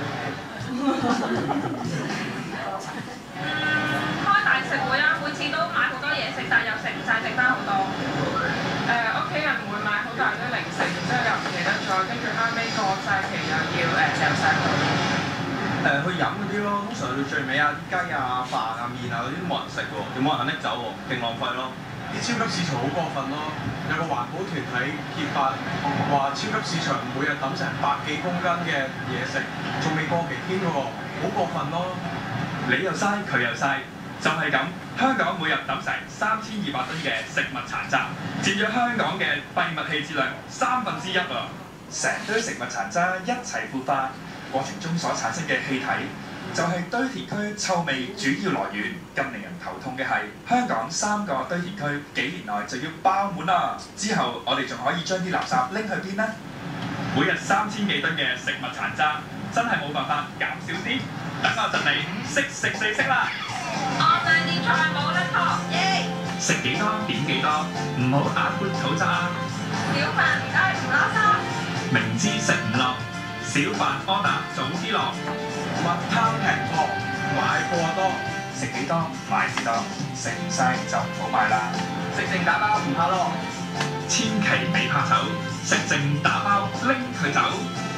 開大食會啊，每次都買好多嘢食，但又食唔晒，剩翻好多。屋企人會買好大堆零食，然之後又唔記得咗，跟住後尾過晒期又要掉晒佢。 去飲嗰啲咯，通常去到最尾啊，雞啊、飯啊、麵啊嗰啲都冇人食喎，又冇人肯拎走喎，勁浪費咯。 啲超級市場好過分咯，有個環保團體揭發話超級市場每日抌成100幾公斤嘅嘢食，仲未過期添嘅喎，好過分咯。 你又嘥，佢又嘥，就係咁。香港每日抌成3200噸嘅食物殘渣，佔咗香港嘅廢物棄置量1/3啊！成堆食物殘渣一齊腐化，過程中所產生嘅氣體，就係堆填區臭味主要來源。更令人頭痛嘅係，香港3個堆填區幾年內就要爆滿啦！之後我哋仲可以將啲垃圾拎去邊呢？每日3000幾噸嘅食物殘渣，真係冇辦法減少啲。等我陣你識食四識啦！ 我對啲菜冇得學耶！ 食幾多點幾多，唔好壓罐肚渣。 小飯唔該唔攞衫。 明知食唔落，小飯柯打早啲落。 物貪平貨，買過多。 食幾多買幾多，食唔晒就唔好買啦。 食剩打包唔怕咯， 千祈咪怕醜，食剩打包拎佢走。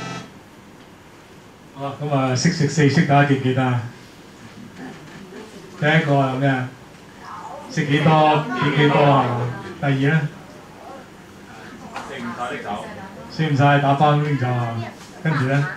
好咁啊，識食四識大家記唔記得啊？第一個係咩啊？食幾多點幾多啊？第二咧？ 食唔晒拎走。 食唔晒打包拎走啊！跟住咧？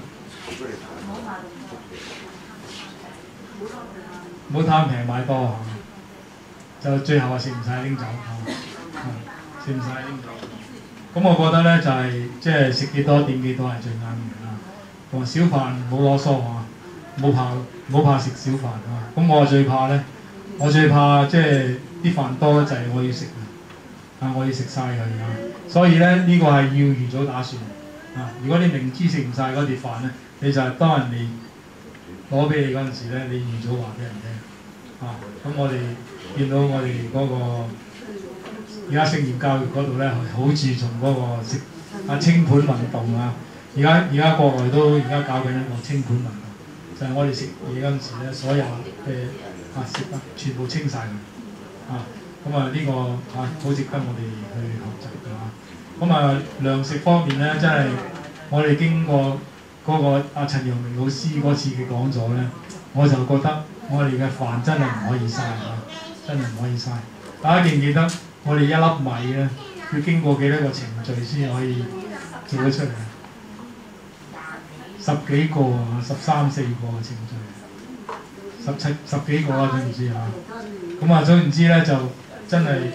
唔好貪平買多啊！就最後話食唔晒拎走食唔晒拎走。咁我覺得咧就係即係食幾多點幾多係最啱嘅啊！同埋小飯唔好攞疏啊！唔好怕食小飯啊！咁我最怕咧，我最怕即係啲飯多就係我要食啊！我要食晒佢啊！所以咧呢個係要預早打算啊！如果你明知食唔晒嗰碟飯咧，你就係當人哋攞俾你嗰陣時咧，你預早話俾人聽啊！咁我哋見到我哋嗰個而家聖言教育嗰度咧，好注重嗰個食清盤運動啊！而家國內都而家搞緊一個清盤運動，就係我哋食嘢嗰陣時咧，所有嘅食物全部清晒佢啊！咁啊呢個好值得我哋去學習㗎。咁啊糧食方面咧，真係我哋經過嗰個陳陽明老師嗰次嘅講座咧，我就覺得我哋嘅飯真係唔可以嘥啊！真係唔可以嘥。大家記唔記得我哋一粒米咧，要經過幾多個程序先可以做得出嚟？10幾個啊，13、14個嘅程序，10幾個啦，總唔知啊。咁啊，總唔知咧就真係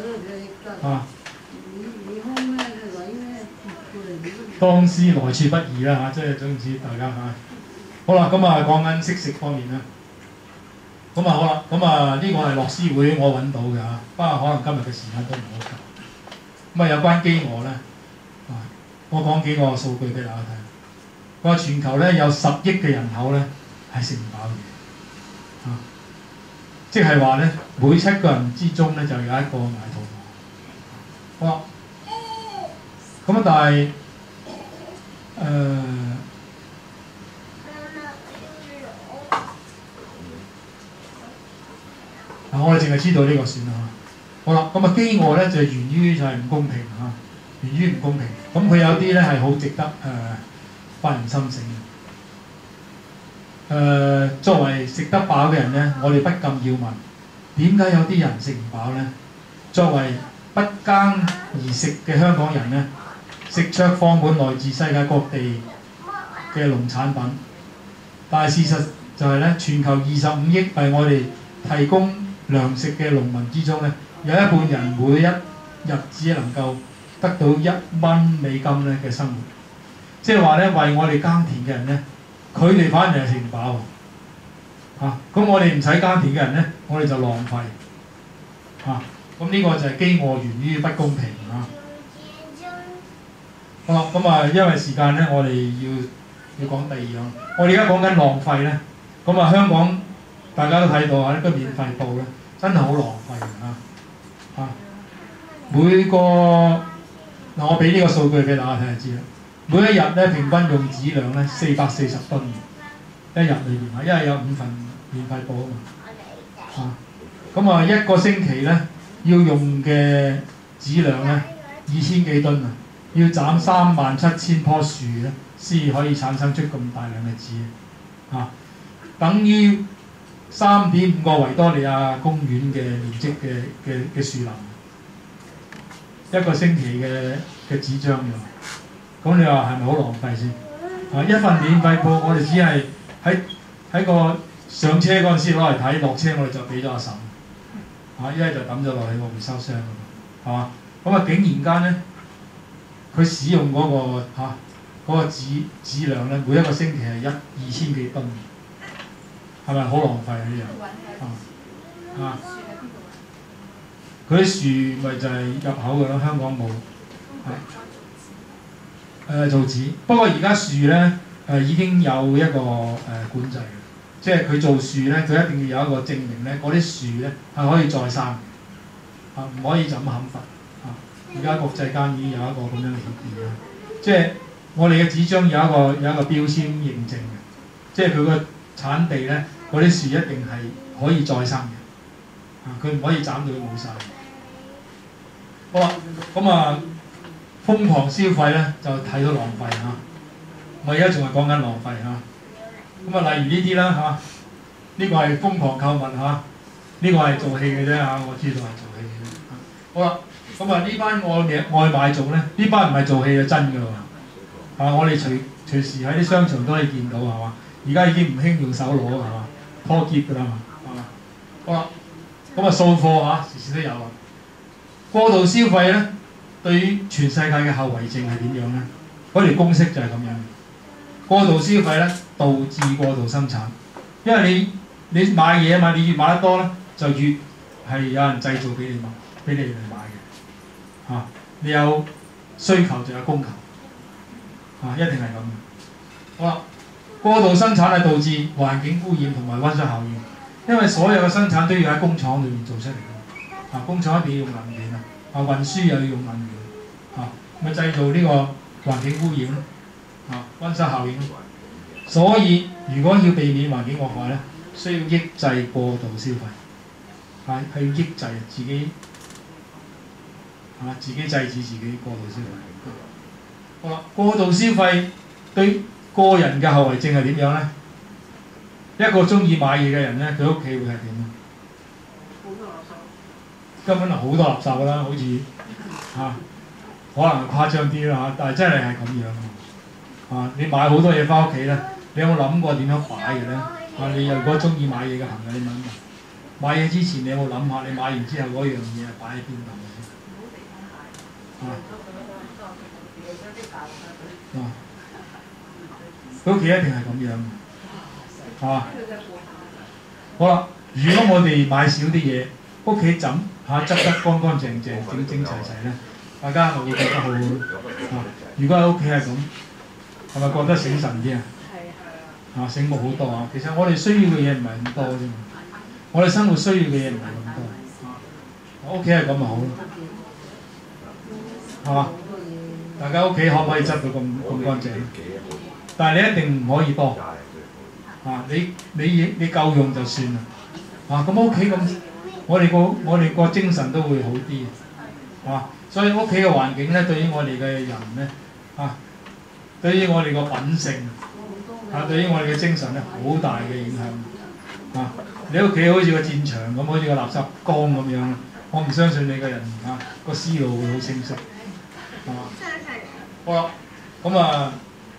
當思來處不易啦即係總唔知大家好啦，咁啊講緊識食方面啦。咁啊好啦，咁啊呢個係樂施會我揾到嘅不過可能今日嘅時間都唔好夠。咁啊有關飢餓咧，我講幾個數據俾大家睇。佢話全球咧有10億嘅人口咧係食唔飽嘅，即係話咧每7個人之中咧就有一個捱肚餓。好啦，咁啊但係我哋淨係知道呢個算啦。好啦，咁啊飢餓咧就源於就係唔公平源於唔公平。咁佢有啲咧係好值得發人心醒嘅。作為食得飽嘅人咧，我哋不禁要問：點解有啲人食唔飽咧？作為不耕而食嘅香港人咧，食桌放滿來自世界各地嘅農產品，但係事實就係咧全球25億係我哋提供糧食嘅農民之中咧，有一半人每一日只能夠得到1蚊美金咧嘅生活，即係話咧為我哋耕田嘅人咧，佢哋反而係食唔飽喎。咁我哋唔使耕田嘅人咧，我哋就浪費。咁呢個就係饑餓源於不公平啊！好啦，咁啊，因為時間咧，我哋要講第二樣。我哋而家講緊浪費咧，咁啊香港大家都睇到啊，呢個免費報咧真係好浪費啊！每個我俾呢個數據俾大家睇就知啦。每一日咧平均用紙量咧440噸，一日裏邊因為有5份免費報啊嘛。咁啊一個星期咧要用嘅紙量咧2000幾噸啊！要斬37000棵樹咧，先可以產生出咁大量嘅紙，等於3.5個維多利亞公園嘅面積嘅樹林，一個星期嘅紙張㗎。咁你話係咪好浪費先？一份免費報，我哋只係喺個上車嗰陣時攞嚟睇，落車我哋就俾咗阿嬸，一係就抌咗落去個回收箱嗰度，係嘛？咁啊竟然間咧〜佢使用嗰個紙量咧，每一個星期係2000幾噸，係咪好浪費啊？呢樣佢啲樹咪就係入口嘅咯，香港冇做紙。不過而家樹咧已經有一個管制嘅，即係佢做樹咧，佢一定要有一個證明咧，嗰啲樹咧係可以再生，唔可以就咁砍伐。而家國際間已經有一個咁樣嘅協議啦，即係我哋嘅紙張有一個標籤認證嘅，即係佢個產地咧，嗰啲樹一定係可以再生嘅，佢唔可以斬到佢冇晒。好啦，咁啊瘋狂消費咧就睇到浪費嚇，我而家仲係講緊浪費嚇。咁啊，例如呢啲啦呢個係瘋狂購物呢個係做戲嘅啫我知道係做戲嘅。好啦。咁啊！呢班外賣族咧，呢班唔係做戲嘅真㗎喎，我哋隨時喺啲商場都可以見到係嘛？而家已經唔興用手攞係嘛？拖喼㗎啦嘛，係嘛？好啦，咁啊掃貨時時都有啊。過度消費咧，對於全世界嘅後遺症係點樣咧？嗰條公式就係咁樣。過度消費咧，導致過度生產，因為你買嘢嘛，你越買得多咧，就越係有人製造俾你嚟買嘅。你有需求就有供求，一定係咁嘅。好啦，過度生產係導致環境污染同埋溫室效應，因為所有嘅生產都要喺工廠裏面做出嚟嘅。工廠一定要用能源運輸又要用能源，咪製造呢個環境污染溫室效應。所以如果要避免環境惡化咧，需要抑制過度消費，係要抑制自己。自己制止自己過度消費。好啦，過度消費對個人嘅後遺症係點樣咧？一個中意買嘢嘅人咧，佢屋企會係點咧？根本係好多垃圾㗎啦，好似可能係誇張啲啦但係真係係咁樣你買好多嘢翻屋企咧，你有冇諗過點樣擺嘅咧？你如果中意買嘢嘅行為，你問買嘢之前，你有冇諗下你買完之後嗰樣嘢係擺喺邊度？佢屋企一定係咁樣嘅，好啦，如果我哋買少啲嘢，屋企執得乾乾淨淨、整整齊齊咧，大家係咪會覺得好？如果喺屋企係咁，係咪覺得醒神啲啊？醒目好多其實我哋需要嘅嘢唔係咁多啫嘛，我哋生活需要嘅嘢唔係咁多。我屋企係咁咪好咯。係嘛？大家屋企可唔可以執到咁乾淨？但係你一定唔可以多。你夠用就算啦。咁屋企咁，我哋個精神都會好啲。所以屋企嘅環境咧，對於我哋嘅人咧，對於我哋個品性，對於我哋嘅精神咧，好大嘅影響。你屋企好似個戰場咁，好似個垃圾缸咁樣，我唔相信你個人個思路會好清晰。好啦，咁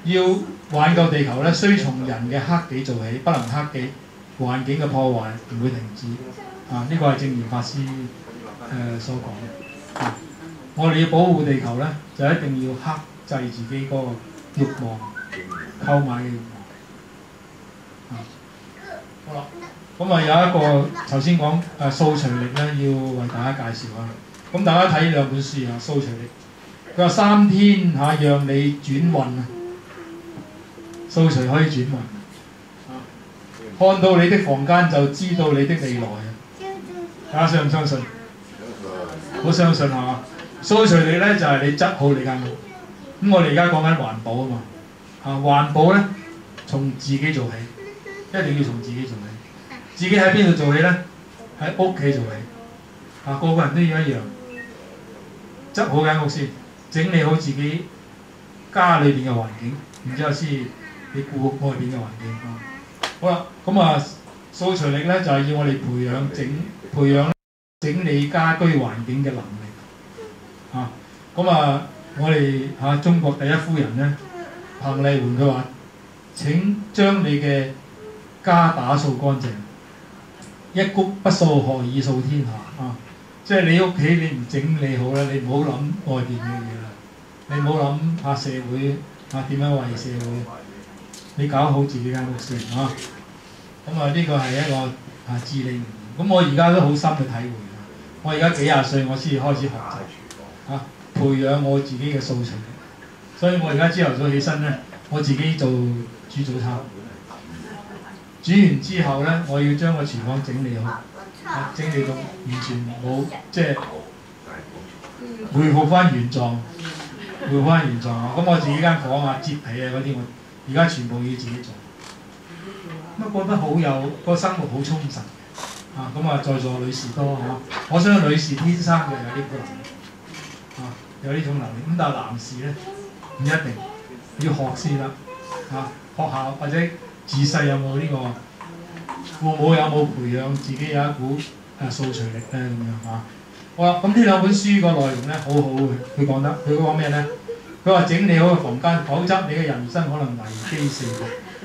要挽救地球咧，需從人嘅克己做起，不能克己，環境嘅破壞唔會停止。啊，呢個係正言法師所講嘅。我哋要保護地球咧，就一定要克制自己嗰個慾望、購買嘅慾望。好啦，咁啊有一個頭先講掃除力咧，要為大家介紹下。咁大家睇兩本書啊，掃除力。佢話3天讓你轉運啊，掃除可以轉運。看到你的房間就知道你的未來啊！大家相唔相信？好相信係嘛？掃除力咧就係你執好你間屋。咁我哋而家講緊環保啊嘛，環保咧從自己做起，一定要從自己做起。自己喺邊度做起咧？喺屋企做起。個個人都要一樣，執好間屋先，整理好自己家裏邊嘅環境，然之後先你顧外邊嘅環境。好啦，咁掃除力咧就係要我哋培養整理家居環境嘅能力。我哋中國第一夫人咧，彭麗媛佢話：請將你嘅家打掃乾淨，一屋不掃何以掃天下啊！即係你屋企你唔整理好咧，你唔好諗外邊嘅嘢啦，你唔好諗社會點樣為社會，你搞好自己間屋先啊！呢個係一個至理名言。咁我而家都好深嘅體會。我而家幾廿歲，我先至開始學習培養我自己嘅掃除力。所以我而家朝頭早起身咧，我自己煮早餐。煮完之後咧，我要將個廚房整理好，整理到完全冇即係恢復翻原狀，咁我自己間房摺被嗰啲，我而家全部要自己做。覺得個生活好充實在座女士多我相信女士天生就有呢個能力，有呢種能力。咁但係男士咧唔一定，要學先得。學校或者自細有冇呢個父母有冇培養自己有一股掃除力咧咁樣好啦，咁呢兩本書個內容咧好好嘅，佢講咩咧？佢話整理好個房間，否則你嘅人生可能危機四伏。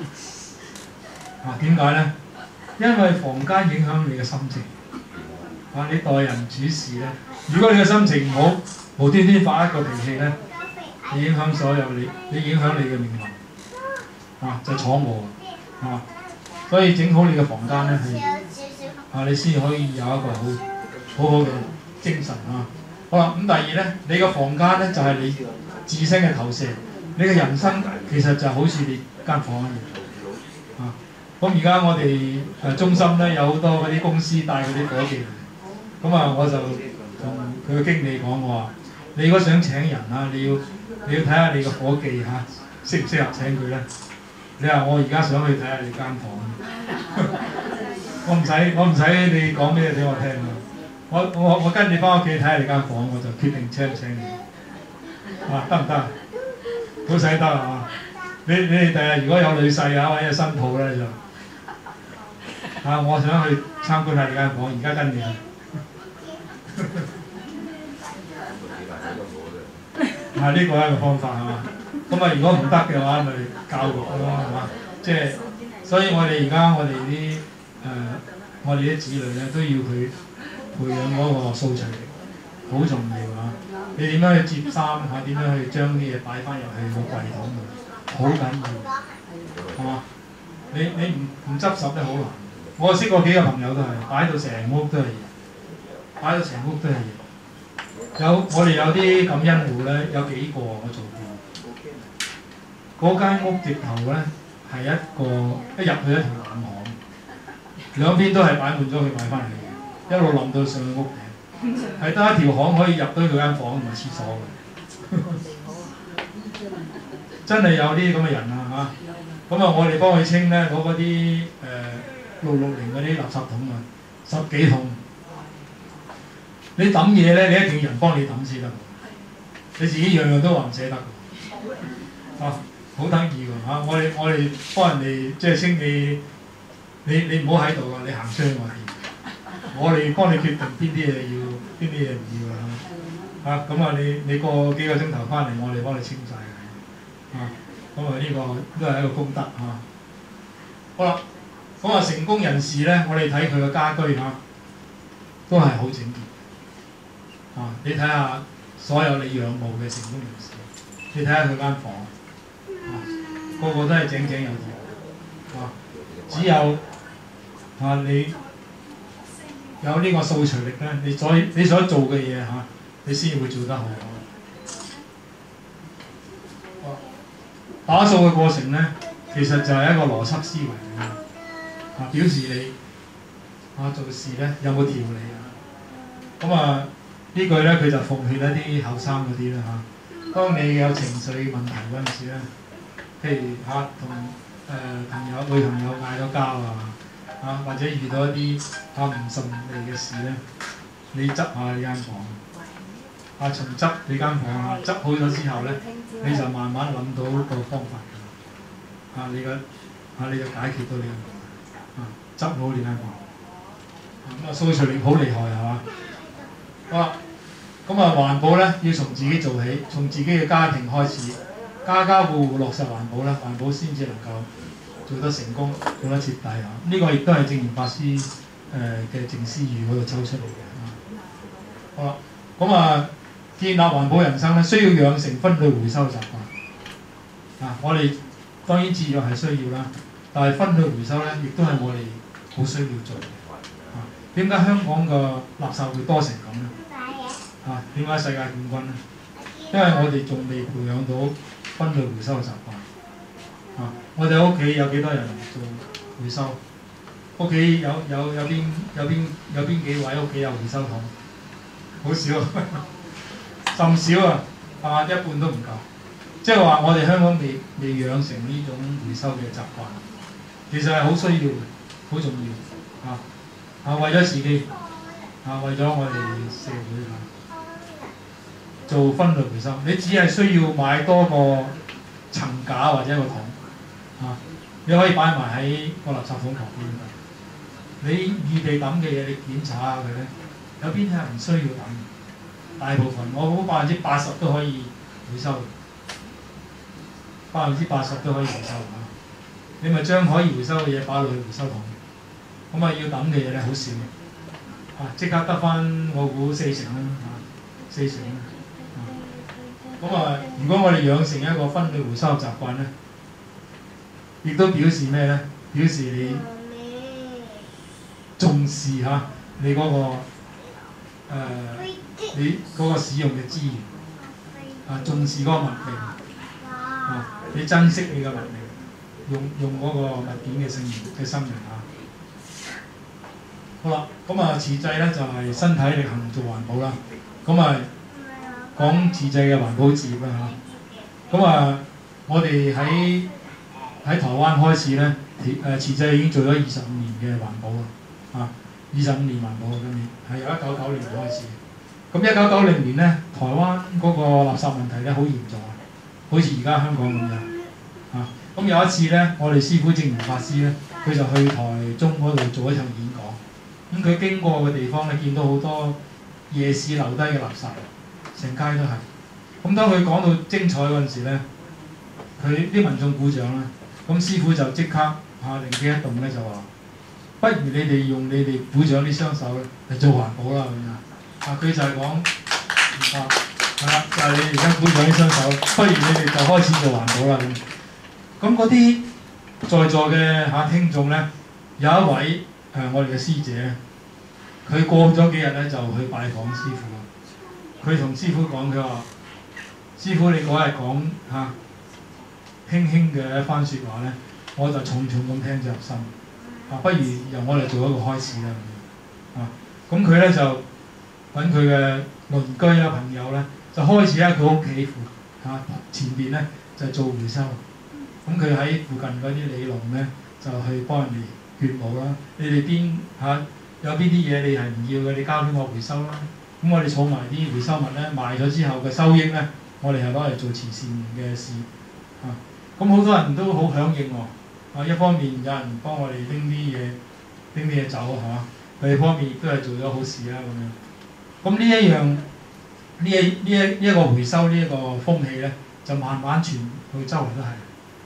點解咧？因為房間影響你嘅心情。你待人處事咧，如果你嘅心情唔好，無端端發一個脾氣咧，你影響所有你影響你嘅命運。就闖禍。所以整好你嘅房間咧係，你先可以有一個好嘅精神好啦，咁第二咧，你個房間咧就係你自身嘅投射，你嘅人生其實就好似你間房一樣。咁而家我哋中心咧有好多嗰啲公司帶嗰啲伙計嚟，我就同佢個經理講，我話：你如果想請人你要睇下你個伙計適唔適合請佢咧？你話我而家想去睇下你間房，我唔使你講咩俾我聽我跟你翻屋企睇下你間房，我就決定請唔請你。得唔得？好使得你哋第日如果有女婿或者新抱咧就我想去參觀下你間房，而家跟你去。呢個係一個方法如果唔得嘅話，咪教育咯即係，所以我哋而家我哋啲子女咧都要去培養嗰個掃除力，好重要你點樣去摺衫點樣去將啲嘢擺翻入去個櫃桶度，好緊要你唔執拾咧好難。我識過幾個朋友都係擺到成屋都係嘢，我哋有啲感恩戶咧，有幾個我做過。嗰間屋直頭咧係一入去一條冷巷，兩邊都係擺滿咗佢買翻嚟嘅嘢，一路冧到上去屋頂，係得一條巷可以入到佢間房同埋廁所嘅。真係有啲咁嘅人我哋幫佢清咧嗰啲660嗰啲垃圾桶10幾桶。你抌嘢咧，你一定要人幫你抌先得，你自己樣樣都話唔捨得好得意㗎我哋幫人哋即係清理，你唔好喺度你行出去外邊，我哋幫你決定邊啲嘢要，邊啲嘢唔要你過幾個鐘頭翻嚟，我哋幫你清晒佢咁啊呢個都係一個功德嚇。好啦，咁啊成功人士咧，我哋睇佢嘅家居嚇，都係好整潔。你睇下所有你仰慕嘅成功人士，你睇下佢間房，個個都係井井有條。只有你有呢個掃除力咧，你所做嘅嘢你先會做得好。打掃嘅過程咧，其實就係一個邏輯思維嚟嘅，表示你做事咧有冇條理啊。咁呢句咧佢就奉勸一啲後生嗰啲啦嚇。當你有情緒問題嗰陣時咧，譬如同女朋友嗌咗交或者遇到一啲唔順利嘅事咧，你執下你間房，重執你間房執好咗之後咧，你就慢慢諗到個方法㗎。你就解決到你間房，執好你間房。掃除力好厲害係嘛？好啦，咁環保咧要從自己做起，從自己嘅家庭開始，家家戶戶落實環保啦，環保先至能夠做得成功，做得徹底啊！呢個亦都係證嚴法師嘅靜思語嗰度抽出嚟嘅。好啦，咁建立環保人生咧，需要養成分類回收習慣。我哋當然節約係需要啦，但係分類回收咧，亦都係我哋好需要做嘅。點解香港嘅垃圾會多成咁咧？點解世界冠軍咧？因為我哋仲未培養到分類回收嘅習慣。我哋屋企有幾多人做回收？屋企有邊幾位屋企有回收桶？好少，甚少一半都唔夠。即係話我哋香港未養成呢種回收嘅習慣，其實係好需要嘅，好重要為咗自己為咗我哋社會做分類回收，你只係需要買多個層架或者一個桶你可以擺埋喺個垃圾桶旁邊。你預備抌嘅嘢，你檢查下佢咧，有邊啲係唔需要抌？大部分我估80%都可以回收，80%都可以回收你咪將可以回收嘅嘢擺落去回收桶，咁要抌嘅嘢咧好少即刻得翻我估40%啦，40%咁如果我哋養成一個分類回收嘅習慣咧，亦都表示咩咧？表示你重視你嗰個你嗰個使用嘅資源重視嗰個文明你珍惜你嘅文明，用嗰個物件嘅生命好啦，咁慈濟咧就係身體力行做環保啦。咁講慈濟嘅環保事業啦咁我哋喺台灣開始咧，慈濟已經做咗25年嘅環保啦25年環保今年係由1990年開始。咁1990年咧，台灣嗰個垃圾問題咧好嚴重好似而家香港咁樣咁有一次咧，我哋師父證嚴法師咧，佢就去台中嗰度做一場演講。咁佢經過嘅地方咧，見到好多夜市留低嘅垃圾，成街都係。咁當佢講到精彩嗰陣時咧，佢啲民眾鼓掌啦。咁師父就即刻靈機一動咧，就話：不如你哋用你哋鼓掌啲雙手咧嚟做環保啦咁樣。佢就係講就係你而家鼓掌啲雙手，不如你哋就開始做環保啦咁。咁嗰啲在座嘅聽眾咧，有一位我哋嘅師姐，佢過咗幾日咧就去拜訪師父。佢同師父講，佢話：師父你嗰日講輕輕嘅一番説話咧，我就重重咁聽咗入心。不如由我哋做一個開始啦。咁佢咧就揾佢嘅鄰居啦、朋友咧，就開始喺佢屋企前邊咧就做回收。咁佢喺附近嗰啲里農咧就去幫人哋掘墓啦。你哋有邊啲嘢你係唔要嘅，你交俾我回收啦。咁我哋儲埋啲回收物咧，賣咗之後嘅收益咧，我哋係攞嚟做慈善嘅事。咁好多人都好響應喎。一方面有人幫我哋拎啲嘢走第二方面亦都係做咗好事啦咁樣。咁呢一個回收呢一個風氣咧，就慢慢傳去周圍都係。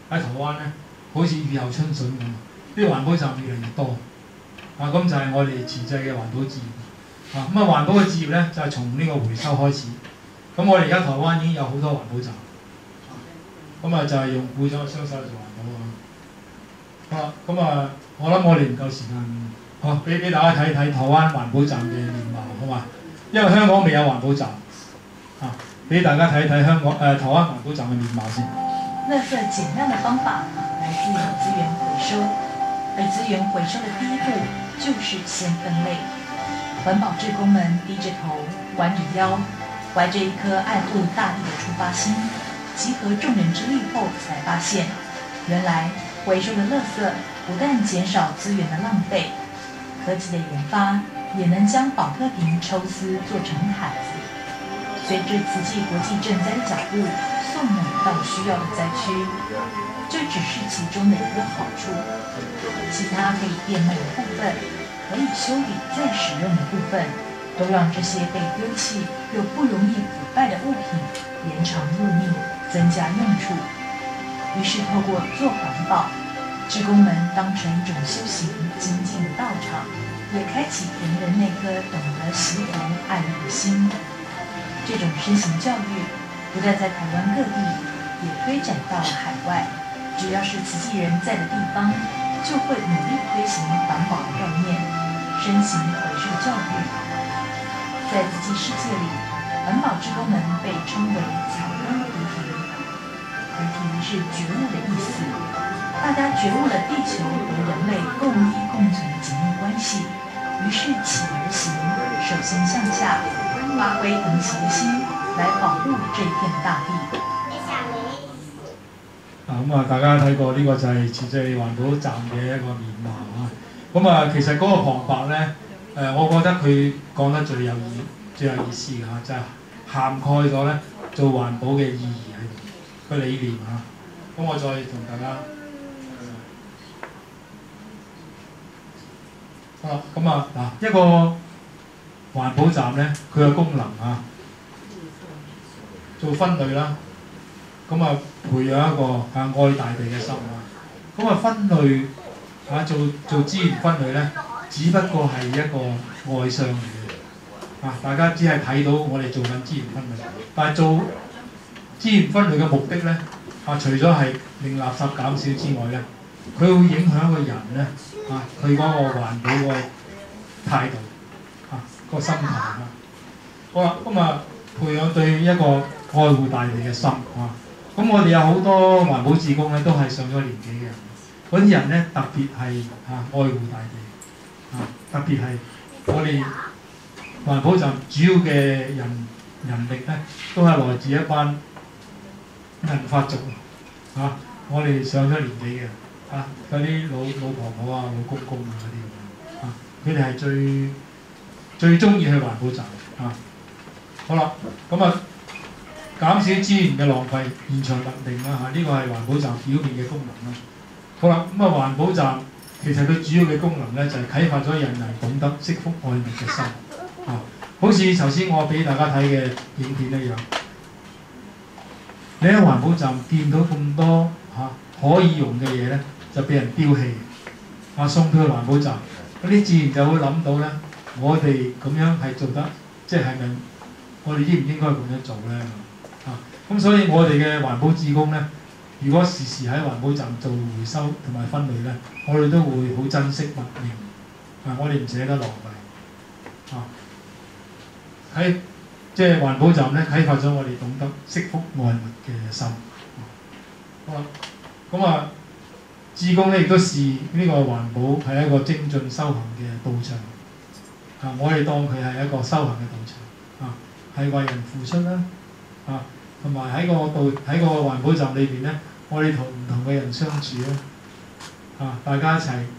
喺台灣咧，好似雨後春筍咁，啲環保站越嚟越多。咁就係我哋慈濟嘅環保置業。咁環保嘅置業咧，就係從呢個回收開始。咁我哋而家台灣已經有好多環保站。就係用會長嘅雙手做環保。好啦，我諗我哋唔夠時間。好，俾大家睇睇台灣環保站嘅面貌，好嘛？因為香港未有環保站。俾大家睇睇台灣環保站嘅面貌先。 垃圾減量的方法來自於資源回收，而資源回收的第一步就是先分類。環保志工們低着頭，彎着腰，懷着一顆愛護大地的出發心，集合眾人之力後，才發現，原來回收的垃圾不但減少資源的浪費，科技的研發也能將寶特瓶抽絲做成毯子。隨着慈濟國際賑災的腳步，送暖到需要的災區，這只是其中的一個好處。其他可以變賣的部分，可以修理再使用的部分，都讓這些被丟棄又不容易腐敗的物品延長入命，增加用處。於是透過做環保，志工們當成一種修行精進的道場，也開啟人人那顆懂得惜福愛物的心。這種身行教育不但在台灣各地，也推展到了海外。只要是慈濟人在的地方，就會努力推行環保的概念，身行回收教育。在慈濟世界裡，環保志工們被稱為草根菩提。菩提是覺悟的意思，大家覺悟了地球和人類共依共存的緊密關係，於是起而行，手心向下，發揮同行的心來保護這片大地。 大家睇過呢個就係慈濟環保站嘅一個面貌啊。其實嗰個旁白咧，我覺得佢講得最有意思嘅就係涵蓋咗咧做環保嘅意義喺度，個理念啊。我再同大家一個環保站咧，佢嘅功能啊，做分類啦。培養一個愛大地嘅心啊！分類做資源分類咧，只不過係一個外相嚟嘅。大家只係睇到我哋做緊資源分類，但係做資源分類嘅目的咧，除咗係令垃圾減少之外咧，佢會影響個人咧，佢嗰個環保個態度個心態啊。好啦，培養對一個愛護大地嘅心啊！我哋有好多環保志工咧，都係上咗年紀嘅人，嗰啲人咧特別係愛護大地，特別係我哋環保站主要嘅人力咧，都係來自一班銀髮族我哋上咗年紀嘅嗰啲老婆婆啊、老公公啊嗰啲佢哋係最中意去環保站好啦，減少資源嘅浪費，延長特定啦呢個係環保站表面嘅功能啦。好啦，環保站其實佢主要嘅功能咧就係啟發咗人懂得惜福愛物嘅心好似頭先我俾大家睇嘅影片一樣，你喺環保站見到咁多可以用嘅嘢咧，就俾人丟棄送到去環保站，嗰啲自然就會諗到咧，我哋咁樣係做得，即係咪我哋應唔應該咁樣做咧？咁所以我哋嘅環保志工咧，如果時時喺環保站做回收同埋分類咧，我哋都會好珍惜物命，我哋唔捨得浪費。喺即係環保站咧，啟發咗我哋懂得惜福愛物嘅心。好啦，志工咧亦都視呢個環保係一個精進修行嘅道場。我哋當佢係一個修行嘅道場，係為人付出啦。同埋喺個環保站裏邊咧，我哋同唔同嘅人相處咧，大家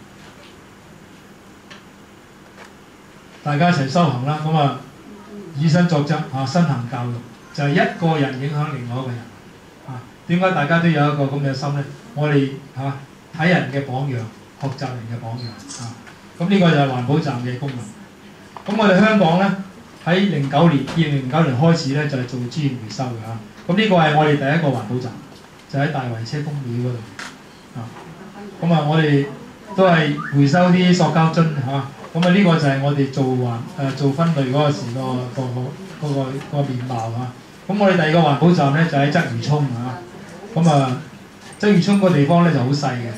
一齊修行啦。以身作則身行教育，就係一個人影響另外一個人。點解大家都有一個咁嘅心咧？我哋睇人嘅榜樣，學習人嘅榜樣。咁呢個就係環保站嘅功能。咁我哋香港咧喺2009年開始咧就係做資源回收嘅咁呢個係我哋第一個環保站， 就喺大圍車公廟嗰度。咁啊，我哋都係回收啲塑膠樽嚇。咁啊，呢個就係我哋做分類嗰時個面貌嚇。咁我哋第二個環保站咧就喺鰂魚涌嚇。咁啊，鰂魚涌個地方咧就好細嘅，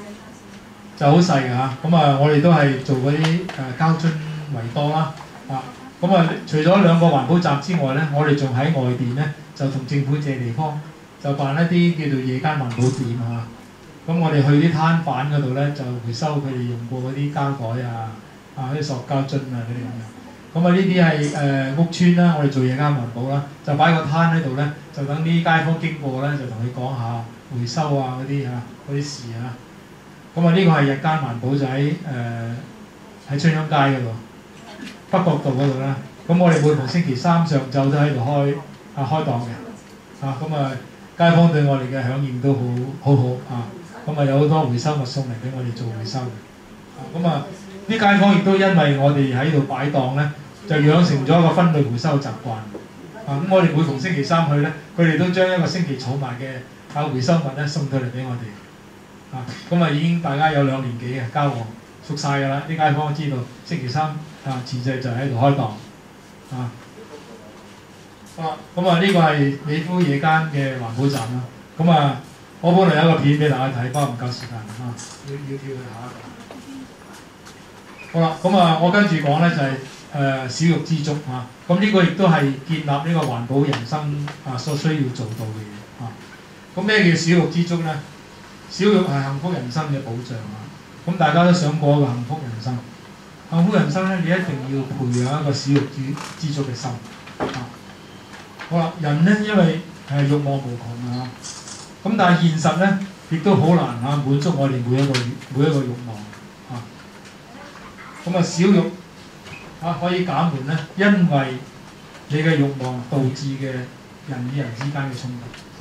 嚇。咁啊，我哋都係做嗰啲膠樽為多啦。咁啊，除咗2個環保站之外咧，我哋仲喺外邊咧就同政府借地方，就辦一啲叫做夜間環保點嚇。咁我哋去啲攤販嗰度咧就回收佢哋用過嗰啲膠袋啊、啲塑膠樽啊嗰啲咁樣。咁啊，呢啲係屋邨啦，我哋做夜間環保啦，就擺個攤喺度咧，就等啲街坊經過咧，就同佢講下回收啊嗰啲事啊。咁啊，呢個係日間環保，就喺春秧街嗰度。北角道嗰度啦，咁我哋每逢星期三上晝都喺度開檔嘅，咁啊街坊對我哋嘅響應都好啊，咁啊有好多回收物送嚟俾我哋做回收嘅，咁啊啲街坊亦都因為我哋喺度擺檔咧，就養成咗一個分類回收嘅習慣，咁我哋每逢星期三去咧，佢哋都將一個星期儲埋嘅回收物咧送到嚟俾我哋，咁啊已經大家有2年幾嘅交往。熟晒㗎啦，啲街坊知道星期三前夕就喺度開檔，咁啊呢個係美孚夜間嘅環保站啦。咁啊，我本來有個片俾大家睇，不過唔夠時間要跳去下一個。好啦，咁啊，我跟住講咧就係小玉知足嚇。咁呢個亦都係建立呢個環保人生所需要做到嘅嘢嚇。咁咩叫小玉知足咧？小玉係幸福人生嘅保障啊！咁大家都想過一個幸福人生，幸福人生咧，你一定要培養一個小玉知足嘅心。好啦，人咧因為係慾望無窮啊，咁但係現實咧亦都好難滿足我哋每一個慾望。咁啊小玉可以減緩咧，因為你嘅慾望導致嘅人與人之間嘅衝突。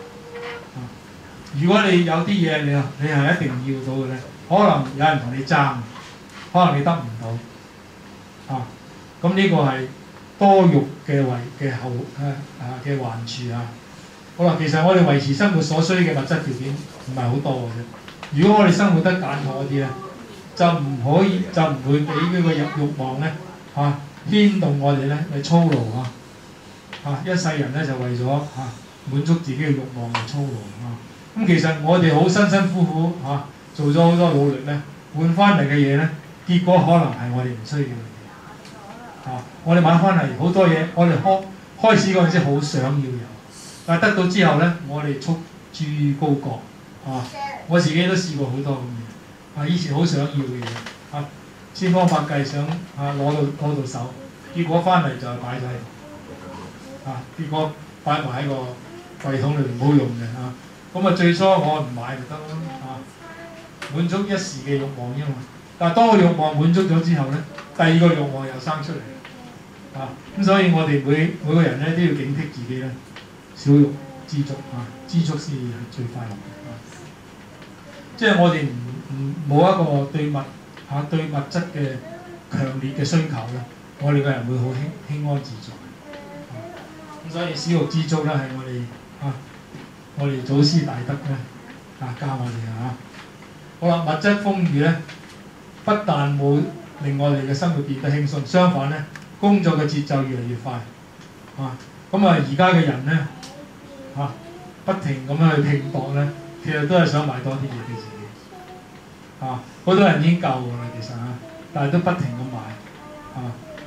如果你有啲嘢你係一定要到嘅咧，可能有人同你爭，可能你得唔到，咁呢個係多欲嘅嘅患處啊。好啦，其實我哋維持生活所需嘅物質條件唔係好多嘅啫。如果我哋生活得簡樸啲咧，就唔會俾呢個慾望咧牽動我哋咧去操勞一世人咧就為咗滿足自己嘅慾望而操勞咁其實我哋好辛辛苦苦做咗好多努力咧，換翻嚟嘅嘢咧，結果可能係我哋唔需要嘅嘢。我哋買翻嚟好多嘢，我哋開始嗰陣時好想要有，但係得到之後咧，我哋束諸高閣我自己都試過好多咁嘢以前好想要嘅嘢千方百計想攞到手，結果翻嚟就係擺晒結果擺埋喺個櫃桶裏邊冇用嘅咁啊最初我唔買就得啦滿足一時嘅慾望啫嘛。但係當個慾望滿足咗之後咧，第二個慾望又生出嚟咁所以我哋每個人咧都要警惕自己咧，小欲知足知足先係最快樂嘅即係我哋冇一個對物質嘅強烈嘅需求咧，我哋個人會好輕安自在咁所以小欲知足咧係我哋祖師大德咧教我哋好啦，物質豐裕咧，不但冇令我哋嘅生活變得輕鬆，相反咧，工作嘅節奏越嚟越快咁而家嘅人咧不停咁樣去拼搏咧，其實都係想買多啲嘢俾自己好多人已經夠㗎啦，其實但係都不停咁買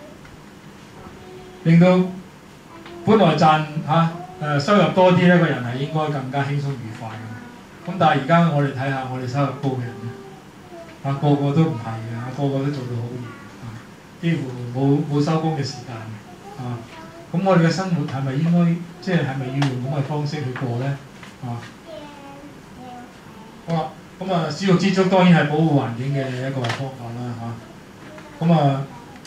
令到本來賺收入多啲咧，個人係應該更加輕鬆愉快嘅。咁但係而家我哋睇下我哋收入高嘅人咧，個個都唔係嘅，個個都做到好夜，幾乎冇收工嘅時間咁我哋嘅生活係咪應該係咪要用咁嘅方式去過咧？好啦，咁小欲知足當然係保護環境嘅一個方法啦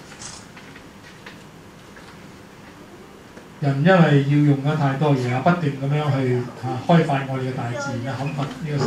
人因為要用得太多嘢不斷咁樣去開發我哋嘅大自然砍伐呢個森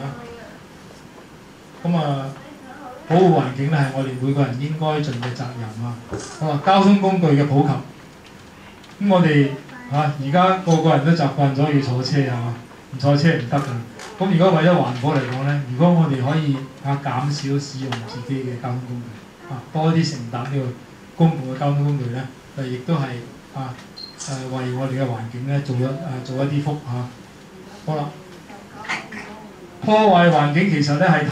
林保護環境咧係我哋每個人應該盡嘅責任交通工具嘅普及，咁我哋而家個個人都習慣咗要坐車唔坐車唔得㗎。咁如果為咗環保嚟講咧，如果我哋可以減少使用自己嘅交通工具，多啲乘搭呢個公共嘅交通工具咧，亦都係為我哋嘅環境咧做一啲福嚇。好啦，破壞環境其實咧係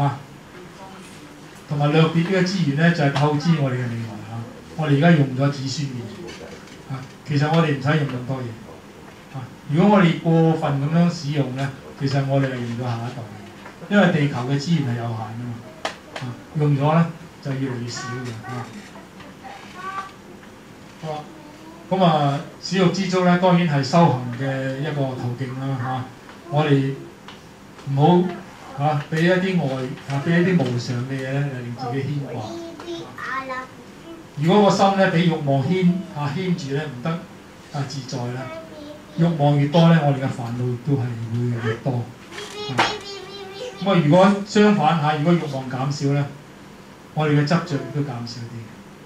同埋掠奪呢個資源咧，就係透支我哋嘅未來嚇。我哋而家用咗子孫嘅其實我哋唔使用咁多嘢如果我哋過分咁樣使用咧，其實我哋係用咗下一代嘅，因為地球嘅資源係有限㗎嘛用咗咧就越嚟越少嘅好啦，咁少欲知足咧，當然係修行嘅一個途徑啦我哋唔好俾一啲俾一啲無常嘅嘢咧嚟令自己牽掛。如果個心咧俾慾望牽住咧，唔得自在啦。慾望越多咧，我哋嘅煩惱都係會越多。咁如果相反如果慾望減少咧，我哋嘅執着亦都減少啲。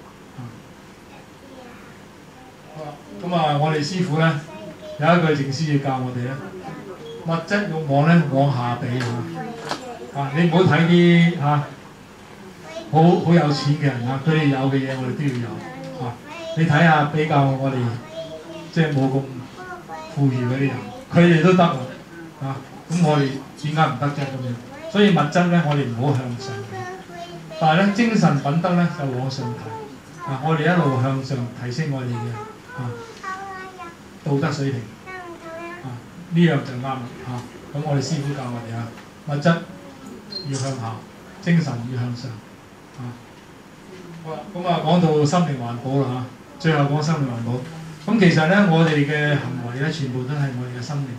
咁我哋師傅咧有一句靜思要教我哋咧，物質慾望咧往下比你唔好睇啲好有錢嘅人佢哋有嘅嘢我哋都要有你睇下比較我哋即係冇咁富裕嗰啲人，佢哋都得咁我哋點解唔得啫咁樣？所以物質咧我哋唔好向上比，但係咧精神品德咧就往上提我哋一路向上提升我哋嘅道德水平呢樣就啱啦咁我哋師傅教我哋物質要向下，精神要向上好啦，咁講到心靈環保啦最後講心靈環保。咁其實咧，我哋嘅行為咧，全部都係我哋嘅心靈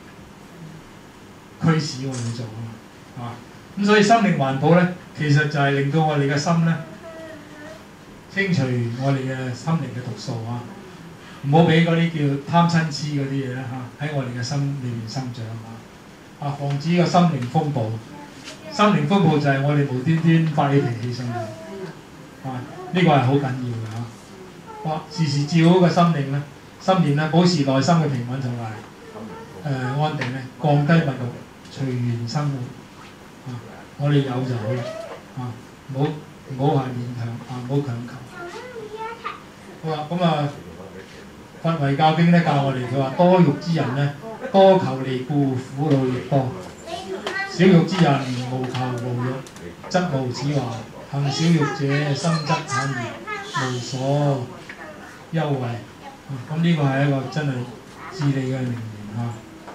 驅使我哋去做㗎嘛，咁所以心靈環保咧，其實就係令到我哋嘅心咧，清除我哋嘅心靈嘅毒素唔好俾嗰啲叫貪嗔痴嗰啲嘢咧喺我哋嘅心裏面生長防止個心靈風暴。心靈風暴就係我哋無端端發起脾氣上嚟呢個係好緊要嘅時時照好個心念咧，保持內心嘅平穩同埋安定咧，降低物慾，隨緣生活我哋有就好啦唔好係勉強唔好強求。好啦，咁佛遺教經咧教我哋，佢話多欲之人咧，多求利故苦惱越多；少欲之人無求無欲，則無此患。行少欲者，心則坦然，無所憂畏。咁呢個係一個真係至理嘅名言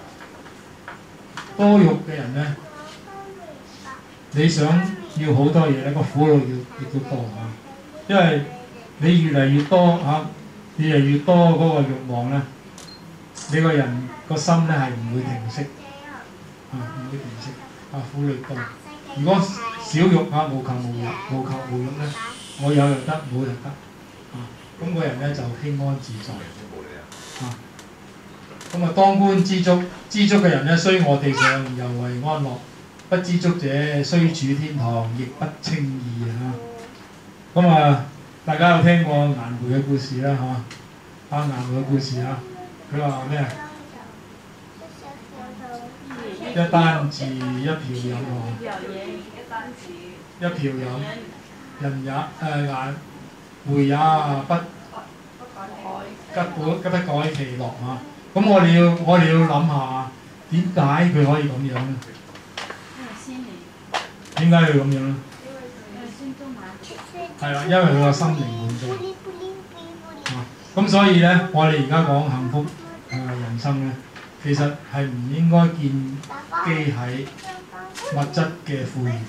多欲嘅人咧，你想要好多嘢咧，個苦惱亦都多因為你越嚟越多越嚟越多嗰個慾望咧，你個人個心咧係唔會停息唔會停息苦惱多。如果少欲無求無欲咧，我有又得，冇又得咁個人咧就輕安自在咁當觀知足，知足嘅人咧，雖臥地上，猶為安樂；不知足者，雖處天堂，亦不稱意咁大家有聽過顏回嘅故事啦顏回嘅故事佢話咩一單字一瓢飲一瓢飲，人也顏回也不改其樂咁我哋要諗下點解佢可以咁樣咧？點解佢咁樣咧？係啦，因為佢個心靈滿足咁所以咧，我哋而家講幸福人生咧，其實係唔應該建基喺物質嘅富裕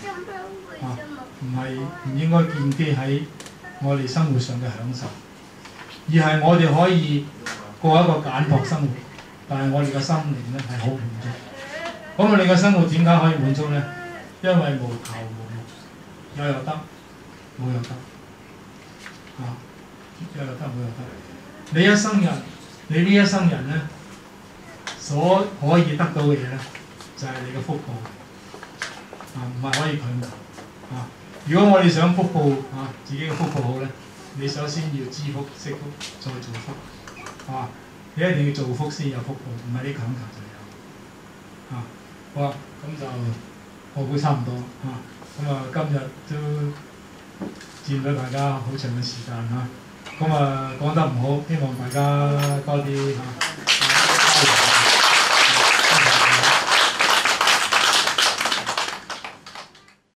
唔應該建基喺我哋生活上嘅享受，而係我哋可以過一個簡樸生活，但係我哋嘅心靈咧係好滿足。咁我哋嘅生活點解可以滿足咧？因為無求無欲，有又得，冇又得有又得，冇又得。你呢一生人咧，所可以得到嘅嘢咧，就係你嘅福報唔係可以強求如果我哋想福報自己嘅福報好咧，你首先要知福識福，再做福你一定要做福先有福報，唔係你強求就有嚇。好啊，咁就我估差唔多嚇。咁啊，今日都佔咗大家好長嘅時間嚇。咁啊，講得唔好，希望大家多啲嚇。